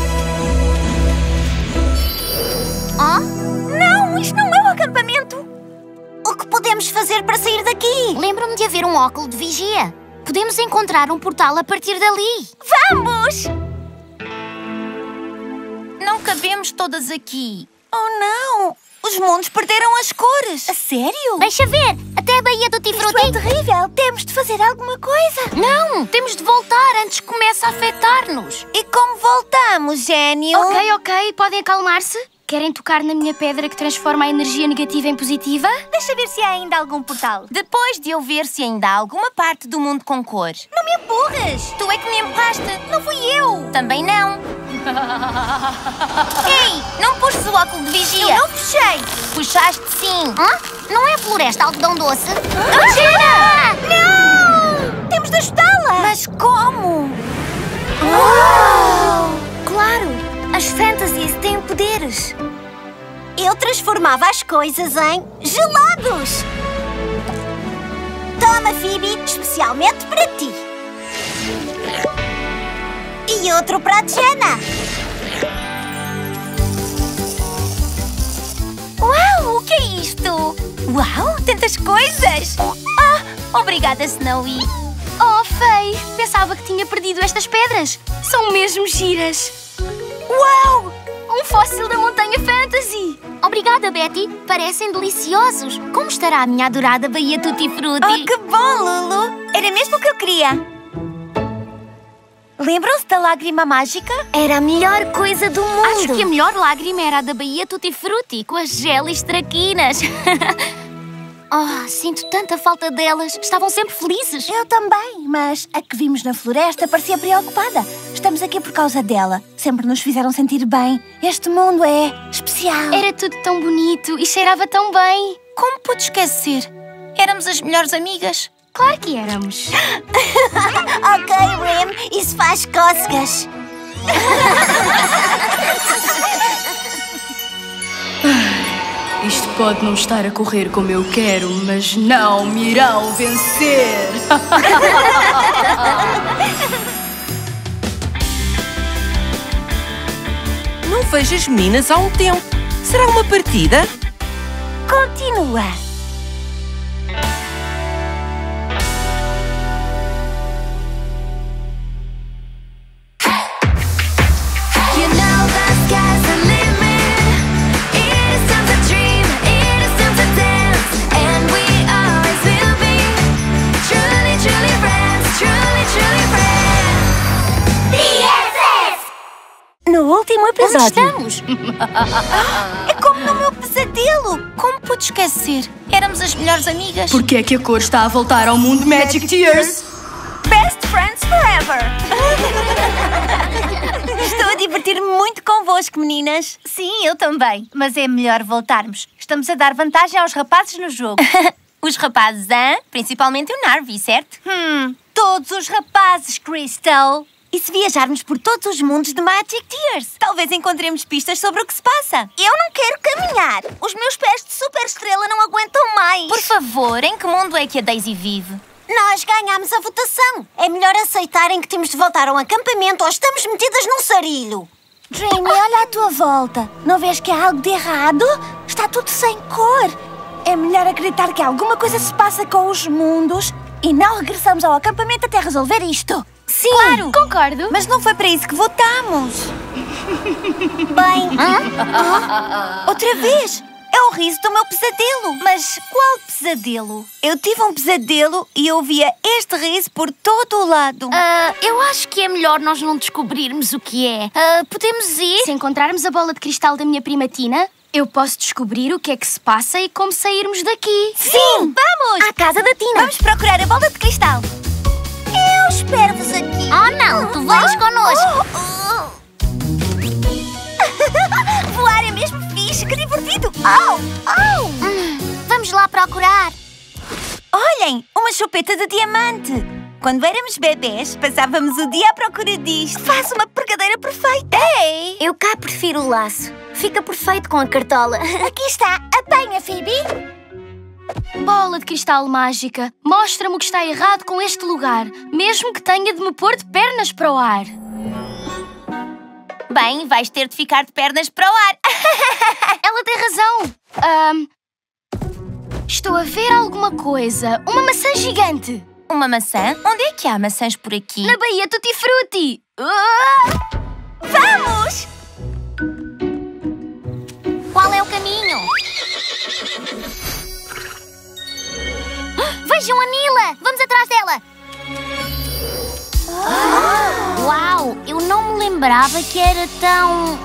Não, isto não é o acampamento. O que podemos fazer para sair daqui? Lembro-me de haver um óculo de vigia. Podemos encontrar um portal a partir dali. Vamos! Não cabemos todas aqui. Oh, não! Os mundos perderam as cores. A sério? Deixa ver, até a Baía do Tutti Isto é Frutti. terrível. Temos de fazer alguma coisa. Não, temos de voltar antes que comece a afetar-nos. E como voltamos, gênio? Ok, podem acalmar-se? Querem tocar na minha pedra que transforma a energia negativa em positiva? Deixa ver se há ainda algum portal. Depois de eu ver se ainda há alguma parte do mundo com cores. Não me empurras. Tu é que me empurraste. Não fui eu. Também não. Ei, não pustes o óculo de vigia. Eu não puxei. Puxaste sim. Não é a floresta algodão doce? Não! Temos de ajudá-la. Mas como? Claro, as fantasies têm poderes. Eu transformava as coisas em gelados. Toma, Phoebe, especialmente para ti. E outro para a Jenna. Uau, o que é isto? Uau, tantas coisas. Obrigada, Snowy. Oh, Faye, pensava que tinha perdido estas pedras. São mesmo giras. Uau! Um fóssil da montanha Fantasy. Obrigada, Betty. Parecem deliciosos. Como estará a minha adorada Baía Tutti Frutti? Oh, que bom, Lulu! Era mesmo o que eu queria. Lembram-se da lágrima mágica? Era a melhor coisa do mundo. Acho que a melhor lágrima era a da Baía Tutti Frutti, com as gelis traquinas. Sinto tanta falta delas. Estavam sempre felizes. Eu também, mas a que vimos na floresta parecia preocupada. Estamos aqui por causa dela. Sempre nos fizeram sentir bem. Este mundo é especial. Era tudo tão bonito e cheirava tão bem. Como pude esquecer? Éramos as melhores amigas. Claro que éramos. Ok, Rem, isso faz cócegas. Isto pode não estar a correr como eu quero, mas não me irão vencer. Não vejo as meninas há um tempo. Será uma partida? Continua. No último episódio. Onde estamos? É como no meu pesadelo. Como pude esquecer? Éramos as melhores amigas. Porquê é que a cor está a voltar ao mundo Magic Tears? Best friends forever. Estou a divertir-me muito convosco, meninas. Sim, eu também. Mas é melhor voltarmos. Estamos a dar vantagem aos rapazes no jogo. Os rapazes, principalmente o Narvi, certo? Todos os rapazes, Crystal. E se viajarmos por todos os mundos de Magic Tears? Talvez encontremos pistas sobre o que se passa. Eu não quero caminhar. Os meus pés de super estrela não aguentam mais. Por favor, em que mundo é que a Daisy vive? Nós ganhámos a votação. É melhor aceitarem que temos de voltar ao acampamento ou estamos metidas num sarilho. Dreamy, olha à tua volta. Não vês que há algo de errado? Está tudo sem cor. É melhor acreditar que alguma coisa se passa com os mundos e não regressamos ao acampamento até resolver isto. Sim! Claro! Concordo! Mas não foi para isso que votamos! Bem... Outra vez! É o riso do meu pesadelo! Mas qual pesadelo? Eu tive um pesadelo e eu ouvia este riso por todo o lado. Eu acho que é melhor nós não descobrirmos o que é. Podemos ir? Se encontrarmos a bola de cristal da minha prima Tina, eu posso descobrir o que é que se passa e como sairmos daqui. Sim! Vamos! À casa da Tina! Vamos procurar a bola de cristal! Eu espero-vos aqui! Oh não, tu vens connosco! Voar é mesmo fixe, que divertido! Vamos lá procurar! Olhem, uma chupeta de diamante! Quando éramos bebés, passávamos o dia à procura disto. Faz uma pregadeira perfeita! Ei! Eu cá prefiro o laço. Fica perfeito com a cartola. Aqui está! Apanha, Phoebe! Bola de cristal mágica, mostra-me o que está errado com este lugar, mesmo que tenha de me pôr de pernas para o ar. Bem, vais ter de ficar de pernas para o ar. Ela tem razão. Estou a ver alguma coisa. Uma maçã gigante. Uma maçã? Onde é que há maçãs por aqui? Na Baía Tutti Frutti. Vamos! Qual é o caminho? Vejam a Nila! Vamos atrás dela! Uau! Eu não me lembrava que era tão...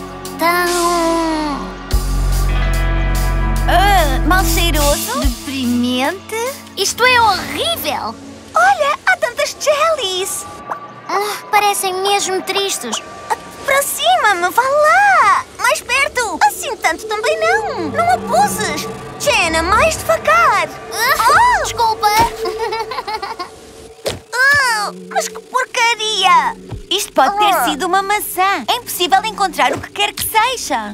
mal cheiroso? deprimente? Isto é horrível! Olha, há tantas jellies! Parecem mesmo tristes. Aproxima-me, vá lá! Mais perto! Assim tanto também não! Não abuses! Jenna, mais devagar! Desculpa! Mas que porcaria! Isto pode ter sido uma maçã. É impossível encontrar o que quer que seja.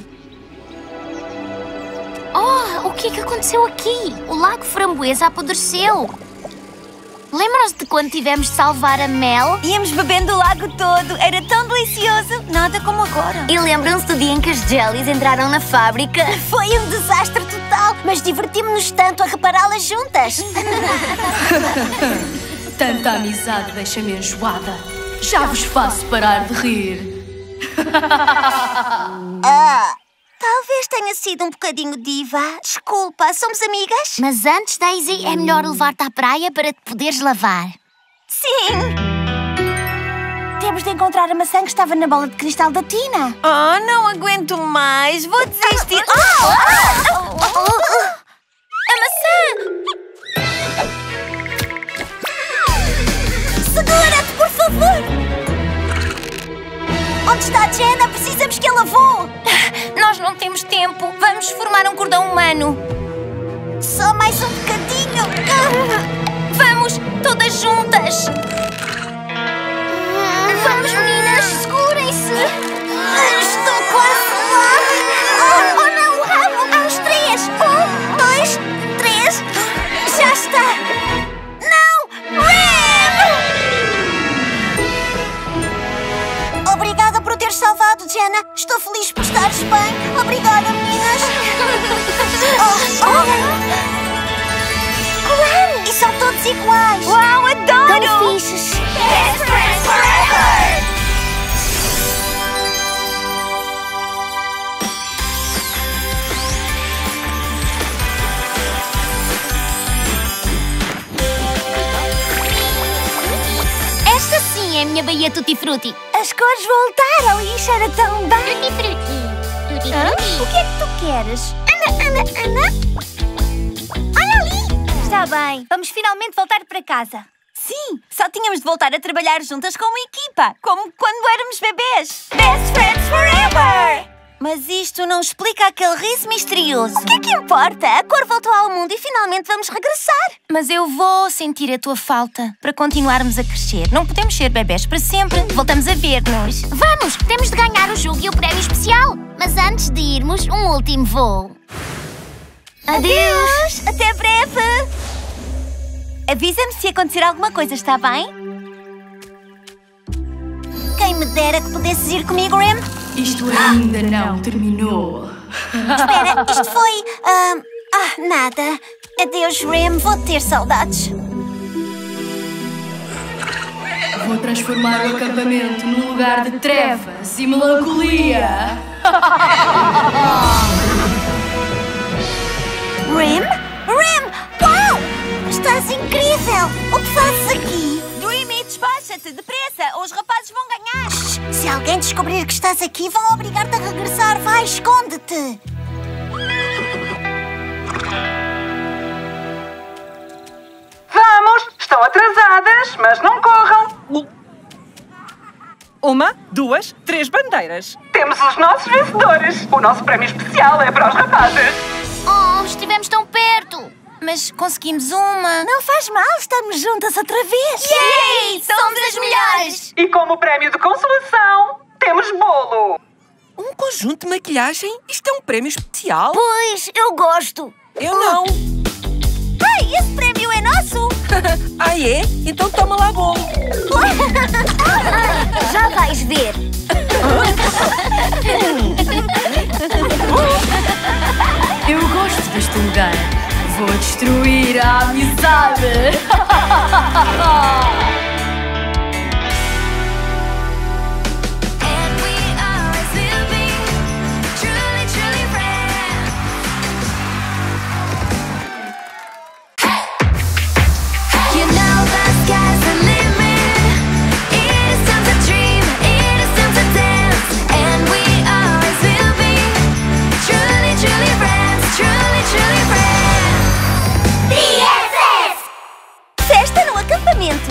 O que é que aconteceu aqui? O lago Framboesa apodreceu. Lembram-se de quando tivemos de salvar a Mel? Íamos bebendo o lago todo. Era tão delicioso. Nada como agora. E lembram-se do dia em que as jellies entraram na fábrica? Foi um desastre total, mas divertimos-nos tanto a repará-las juntas. Tanta amizade deixa-me enjoada. Já vos faço parar de rir. Talvez tenha sido um bocadinho diva. Desculpa, somos amigas? Mas antes, Daisy, é melhor levar-te à praia para te poderes lavar. Sim! Temos de encontrar a maçã que estava na bola de cristal da Tina. Não aguento mais. Vou desistir. A maçã! Segura-te, por favor! Onde está a Jenna? Precisamos que ela voe! Nós não temos tempo. Vamos formar um cordão humano. Só mais um bocadinho. Vamos, todas juntas. Vamos, meninas, segurem-se. Estou quase lá. Oh não, o rabo. Aos 3. 1, 2, 3. Já está. Não! Obrigada por teres salvado, Jenna. Estou feliz por estares bem. Obrigada, meninas. Claro! E são todos iguais. Uau, adoro! Tão fixes. Best friends forever! Esta sim é a minha Baía Tutti Frutti. As cores voltaram e isto era tão bem. Tutti Frutti. Tutti O que é que tu queres? Ana! Olha ali! Está bem, vamos finalmente voltar para casa. Sim, só tínhamos de voltar a trabalhar juntas como equipa, como quando éramos bebês. Best friends forever! Mas isto não explica aquele riso misterioso. O que é que importa? A cor voltou ao mundo e finalmente vamos regressar. Mas eu vou sentir a tua falta para continuarmos a crescer. Não podemos ser bebés para sempre. Voltamos a ver-nos. Vamos, temos de ganhar o jogo e o prémio especial. Mas antes de irmos, um último voo. Adeus! Até breve! Avisa-me se acontecer alguma coisa, está bem? Quem me dera que pudesses ir comigo, Rem. Isto ainda não terminou. Espera, isto foi... nada. Adeus, Rem. Vou ter saudades. Vou transformar o acampamento num lugar de trevas e melancolia. Rim? Rim! Uau! Estás incrível! O que fazes aqui? Dreamy, despacha-te, depressa, ou os rapazes vão ganhar. Se alguém descobrir que estás aqui, vão obrigar-te a regressar. Vai, esconde-te! Vamos! Estão atrasadas, mas não corram. 1, 2, 3 bandeiras. Temos os nossos vencedores. O nosso prémio especial é para os rapazes. Oh, estivemos tão perto. Mas conseguimos uma. Não faz mal, estamos juntas outra vez! Yay! Somos as melhores! E como prémio de consolação, temos bolo. Um conjunto de maquilhagem? Isto é um prémio especial? Pois, eu gosto! Eu não. Ei, esse prémio é nosso! Ah, é? Então toma lá bolo. Já vais ver! Eu gosto deste lugar. Vou destruir a amizade. Festa no acampamento!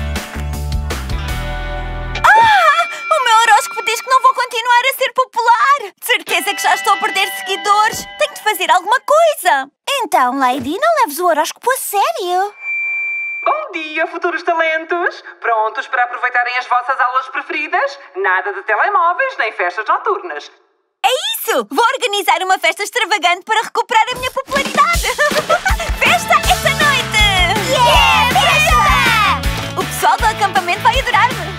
O meu horóscopo diz que não vou continuar a ser popular. De certeza que já estou a perder seguidores. Tenho de fazer alguma coisa. Então, Lady, não leves o horóscopo a sério. Bom dia, futuros talentos. Prontos para aproveitarem as vossas aulas preferidas? Nada de telemóveis nem festas noturnas. É isso! Vou organizar uma festa extravagante para recuperar a minha popularidade. Festa esta noite! Yeah, festa! O pessoal do acampamento vai adorar-me.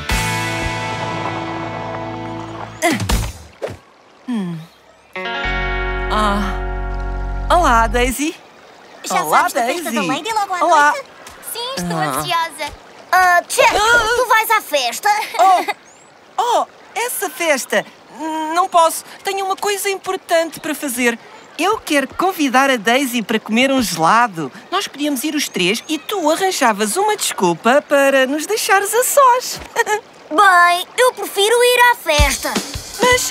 Olá, Daisy. Já Olá, sabes da festa Daisy. da Lady logo à Olá. noite? Sim, estou ansiosa. Check, tu vais à festa? Oh, essa festa. Não posso. Tenho uma coisa importante para fazer. Eu quero convidar a Daisy para comer um gelado. Nós podíamos ir os três e tu arranjavas uma desculpa para nos deixares a sós. Bem, eu prefiro ir à festa. Mas...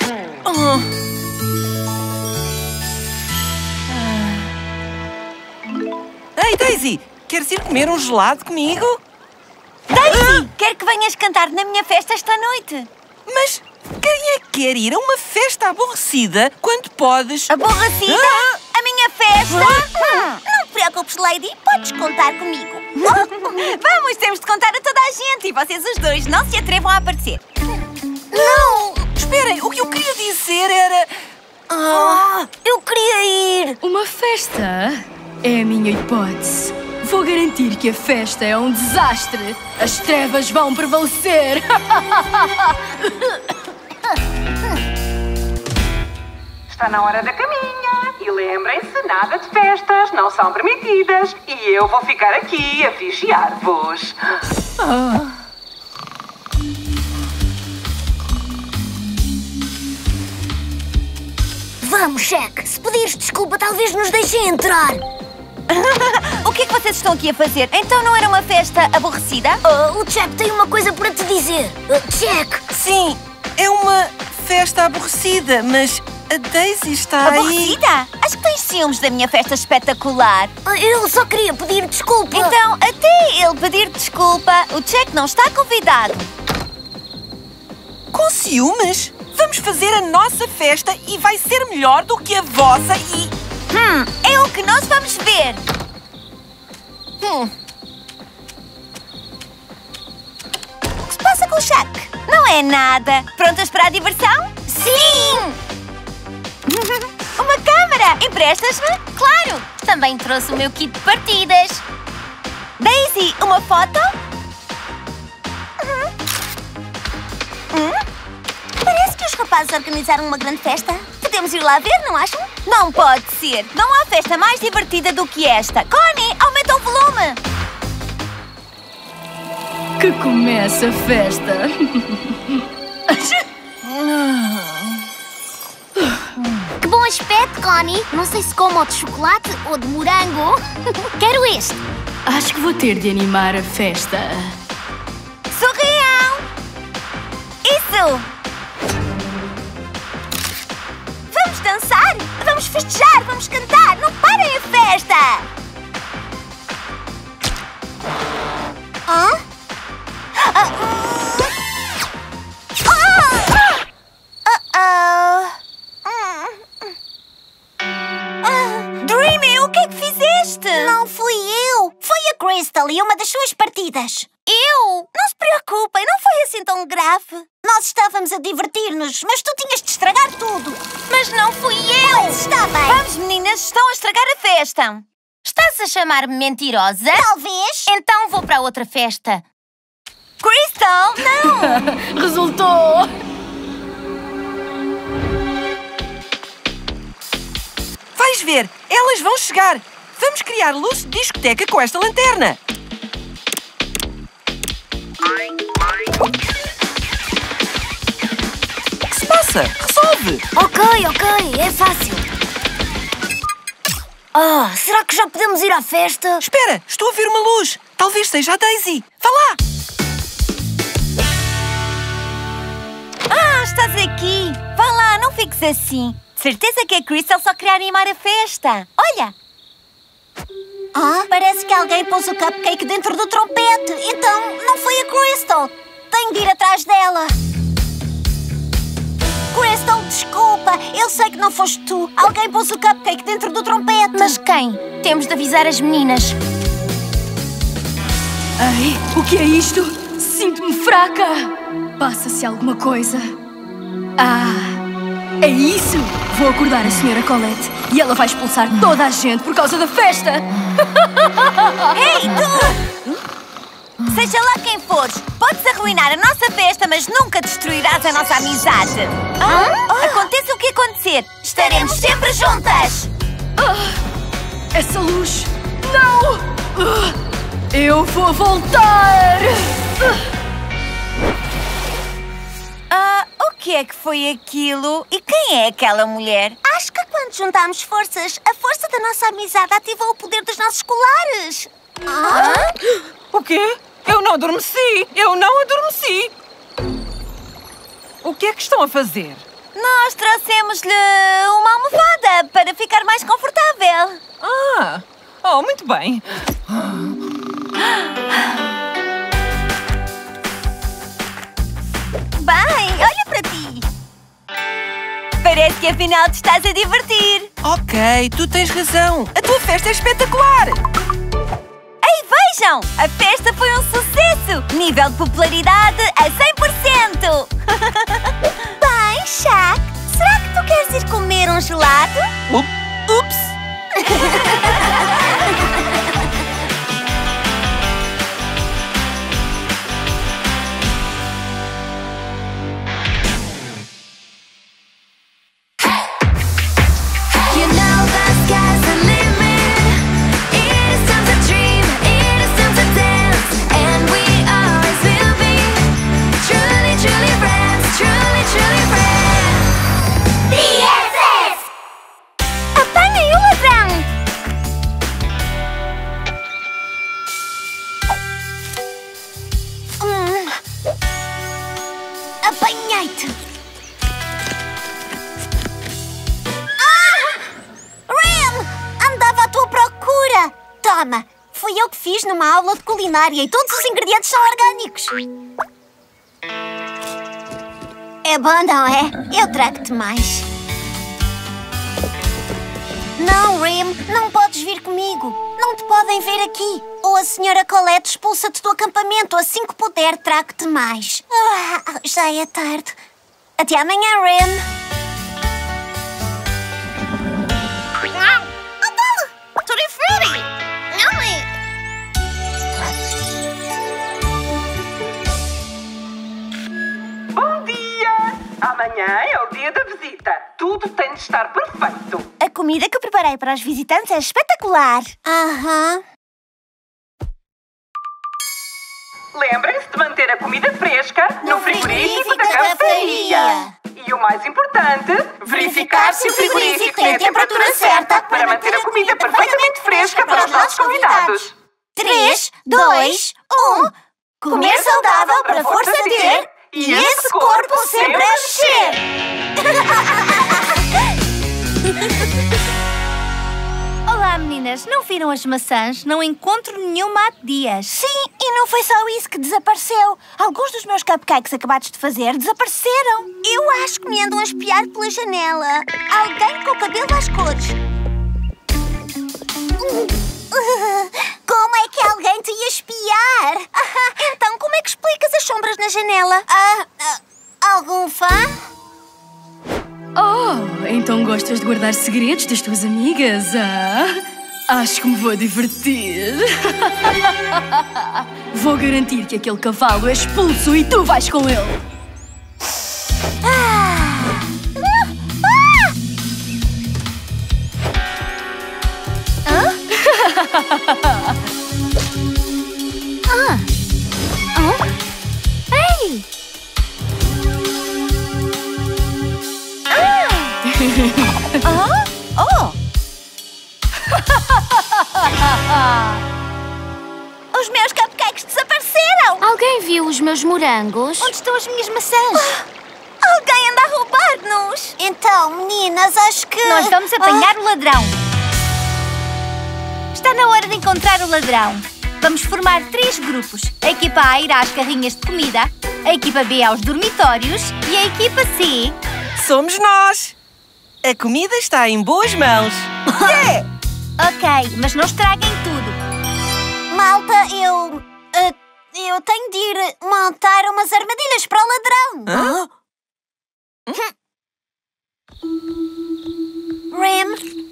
Ei, Daisy! Queres ir comer um gelado comigo? Daisy, quero que venhas cantar na minha festa esta noite. Mas quem é que quer ir a uma festa aborrecida quando podes... Aborrecida? Ah! A minha festa? Não te preocupes, Lady, podes contar comigo. Vamos, temos de contar a toda a gente e vocês os dois não se atrevam a aparecer. Não! Esperem, o que eu queria dizer era... Eu queria ir. Uma festa é a minha hipótese. Vou garantir que a festa é um desastre. As trevas vão prevalecer. Está na hora da caminha. E lembrem-se, nada de festas, não são permitidas. E eu vou ficar aqui a vigiar-vos. Vamos, Check. Se pedires desculpa, talvez nos deixem entrar. O que é que vocês estão aqui a fazer? Então não era uma festa aborrecida? O Check tem uma coisa para te dizer. Check. Sim, é uma festa aborrecida, mas a Daisy está aí... Aborrecida? Acho que tens ciúmes da minha festa espetacular. Eu só queria pedir desculpa. Então, até ele pedir desculpa, o Check não está convidado. Com ciúmes? Vamos fazer a nossa festa e vai ser melhor do que a vossa e... É o que nós vamos ver. O que se passa com o Chuck? Não é nada. Prontas para a diversão? Sim! Uma câmara! Emprestas-me? Claro! Também trouxe o meu kit de partidas. Daisy, uma foto? Parece que os rapazes organizaram uma grande festa. Podemos ir lá ver, não acham? Não pode ser. Não há festa mais divertida do que esta. Connie, aumenta o volume. Que comece a festa. Que bom aspecto, Connie. Não sei se como o de chocolate ou de morango. Quero este. Acho que vou ter de animar a festa. Sorriam! Isso! Vamos dançar! Vamos festejar! Vamos cantar! Não parem a festa! Hã? Dreamy, o que é que fizeste? Não fui eu. Foi a Crystal e uma das suas partidas. Eu? Não se preocupem, não foi assim tão grave. Nós estávamos a divertir-nos, mas tu tinhas de estragar tudo. Mas não fui eu. Mas está bem. Vamos, meninas, estão a estragar a festa. Estás a chamar-me mentirosa? Talvez. Então vou para outra festa. Crystal, não! Resultou! Vais ver, elas vão chegar. Vamos criar luz de discoteca com esta lanterna. O que se passa? Resolve! Ok, é fácil. Será que já podemos ir à festa? Espera, estou a ver uma luz. Talvez seja a Daisy. Vá lá! Estás aqui. Vá lá, não fiques assim. De certeza que a Crystal só queria animar a festa. Olha! Parece que alguém pôs o cupcake dentro do trompete. Então, não foi a Crystal. Tenho de ir atrás dela. Crystal, desculpa. Eu sei que não foste tu. Alguém pôs o cupcake dentro do trompete. Mas quem? Temos de avisar as meninas. Ei, o que é isto? Sinto-me fraca. Passa-se alguma coisa. É isso! Vou acordar a Sra. Colette e ela vai expulsar toda a gente por causa da festa! Ei, tu! Seja lá quem fores, podes arruinar a nossa festa, mas nunca destruirás a nossa amizade. Aconteça o que acontecer, estaremos sempre juntas! Essa luz! Não! Eu vou voltar! O que é que foi aquilo? E quem é aquela mulher? Acho que quando juntámos forças, a força da nossa amizade ativou o poder dos nossos colares. O quê? Eu não adormeci! Eu não adormeci! O que é que estão a fazer? Nós trouxemos-lhe uma almofada para ficar mais confortável. Muito bem. Bem, olha para ti. Parece que afinal te estás a divertir. Ok, tu tens razão. A tua festa é espetacular. Ei, vejam! A festa foi um sucesso. Nível de popularidade a 100%. Bem, Shaq, será que tu queres ir comer um gelado? Ups! Apanhei-te! Ram! Andava à tua procura! Toma! Fui eu que fiz numa aula de culinária e todos os ingredientes são orgânicos. É bom, não é? Eu trago-te mais. Não, Ram, não podes vir comigo. Não te podem ver aqui. Ou a Sra. Colette expulsa-te do acampamento. Assim que puder, trago-te mais. Já é tarde. Até amanhã, Ram. Tutti frutti! Não é? Bom dia! Amanhã é o dia da visita. Tudo tem de estar perfeito. A comida que eu preparei para os visitantes é espetacular. Lembrem-se de manter a comida fresca no frigorífico da cafeteria. E o mais importante, verificar se o frigorífico tem a temperatura certa para manter a comida perfeitamente fresca para os nossos convidados. 3, 2, 1. Comer saudável para força ter e esse corpo sempre a mexer. Olá, meninas. Não viram as maçãs? Não encontro nenhuma há dias. Sim, e não foi só isso que desapareceu. Alguns dos meus cupcakes acabados de fazer desapareceram. Eu acho que me andam a espiar pela janela. Alguém com o cabelo às cores. Como é que alguém te ia espiar? Então, como é que explicas as sombras na janela? Algum fã? Oh, então gostas de guardar segredos das tuas amigas, Acho que me vou divertir. Vou garantir que aquele cavalo é expulso e tu vais com ele. Ei! Os meus cupcakes desapareceram! Alguém viu os meus morangos? Onde estão as minhas maçãs? Alguém anda a roubar-nos! Então, meninas, acho que... Nós vamos apanhar o ladrão. Está na hora de encontrar o ladrão. Vamos formar 3 grupos. A equipa A irá às carrinhas de comida, a equipa B aos dormitórios e a equipa C... Somos nós! A comida está em boas mãos. Ok, mas não estraguem tudo. Malta, eu tenho de ir montar umas armadilhas para o ladrão. Rem!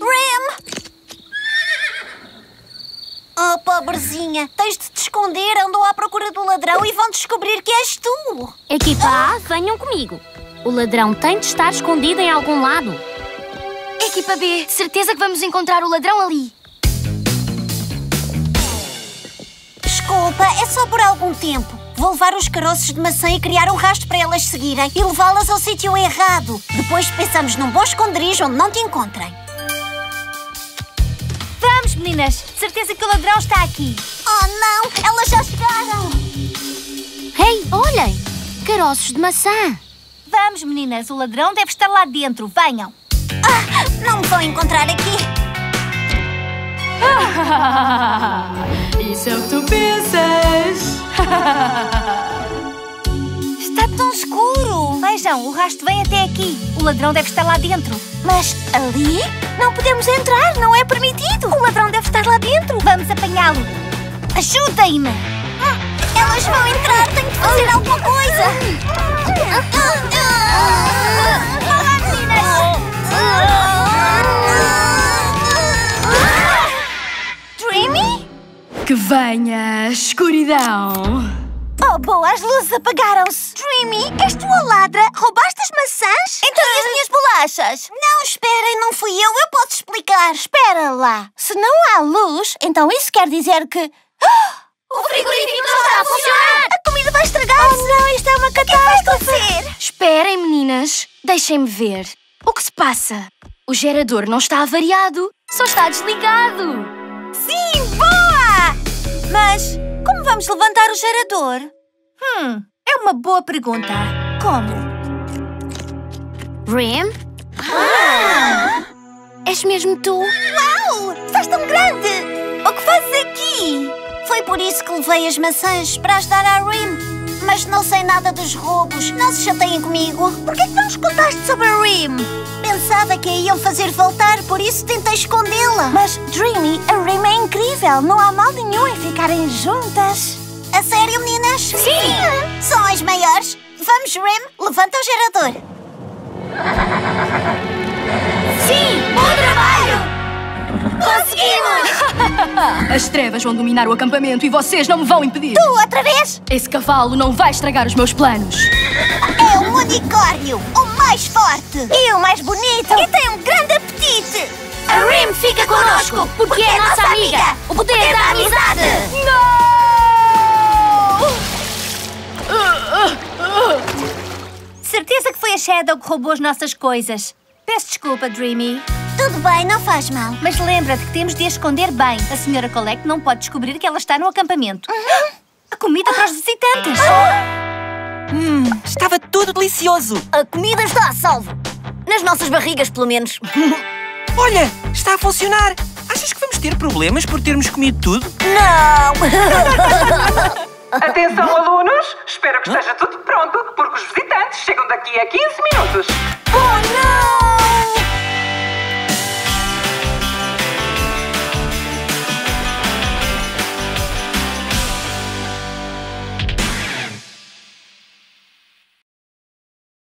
Oh, pobrezinha, tens de te esconder, andam à procura do ladrão e vão descobrir que és tu. Equipa A, venham comigo. O ladrão tem de estar escondido em algum lado. Equipa B, certeza que vamos encontrar o ladrão ali. Desculpa, é só por algum tempo. Vou levar os caroços de maçã e criar um rastro para elas seguirem e levá-las ao sítio errado. Depois pensamos num bom esconderijo onde não te encontrem. Vamos, meninas. De certeza que o ladrão está aqui. Oh, não! Elas já chegaram! Ei, olhem! Caroços de maçã. Vamos, meninas. O ladrão deve estar lá dentro. Venham. Não me vão encontrar aqui. Isso é o que tu pensas. Está tão escuro. Vejam, o rastro vem até aqui. O ladrão deve estar lá dentro. Mas ali não podemos entrar, não é permitido. O ladrão deve estar lá dentro. Vamos apanhá-lo. Ajudem-me. Elas vão entrar, tenho de fazer alguma coisa. Olá, meninas. Dreamy? Que venha a escuridão. Oh, boa, as luzes apagaram-se. Dreamy, és tu a ladra? Roubaste as maçãs? Então e as minhas bolachas? Não, esperem, não fui eu posso explicar. Espera lá. Se não há luz, então isso quer dizer que... O frigorífico não está a funcionar! A comida vai estragar-se! Oh não, isto é uma catástrofe! Esperem, meninas. Deixem-me ver. O que se passa? O gerador não está avariado, só está desligado. Sim, boa! Mas como vamos levantar o gerador? É uma boa pergunta. Como? Rem? És mesmo tu? Uau! Estás tão grande! O que fazes aqui? Foi por isso que levei as maçãs para ajudar a Rim. Mas não sei nada dos roubos. Não se chateiem comigo. Por que não nos contaste sobre a Rim? Pensava que a iam fazer voltar, por isso tentei escondê-la. Mas, Dreamy, a Rim é incrível. Não há mal nenhum em ficarem juntas. A sério, meninas? Sim! São as maiores. Vamos, Rim, levanta o gerador. Sim! Bom trabalho! Conseguimos! As trevas vão dominar o acampamento e vocês não me vão impedir. Tu, outra vez? Esse cavalo não vai estragar os meus planos. É um unicórnio, o mais forte e o mais bonito e tem um grande apetite. A Rim fica connosco, porque é a nossa amiga! O poder da amizade! Não! a Shadow que roubou as nossas coisas. Peço desculpa, Dreamy. Tudo bem, não faz mal. Mas lembra-te que temos de a esconder bem. A Sra. Collect não pode descobrir que ela está no acampamento. A comida para os visitantes. Estava tudo delicioso. A comida está a salvo. Nas nossas barrigas, pelo menos. Olha, está a funcionar. Achas que vamos ter problemas por termos comido tudo? Não! Atenção, alunos! Espero que esteja tudo pronto, porque os visitantes chegam daqui a 15 minutos. Oh, não!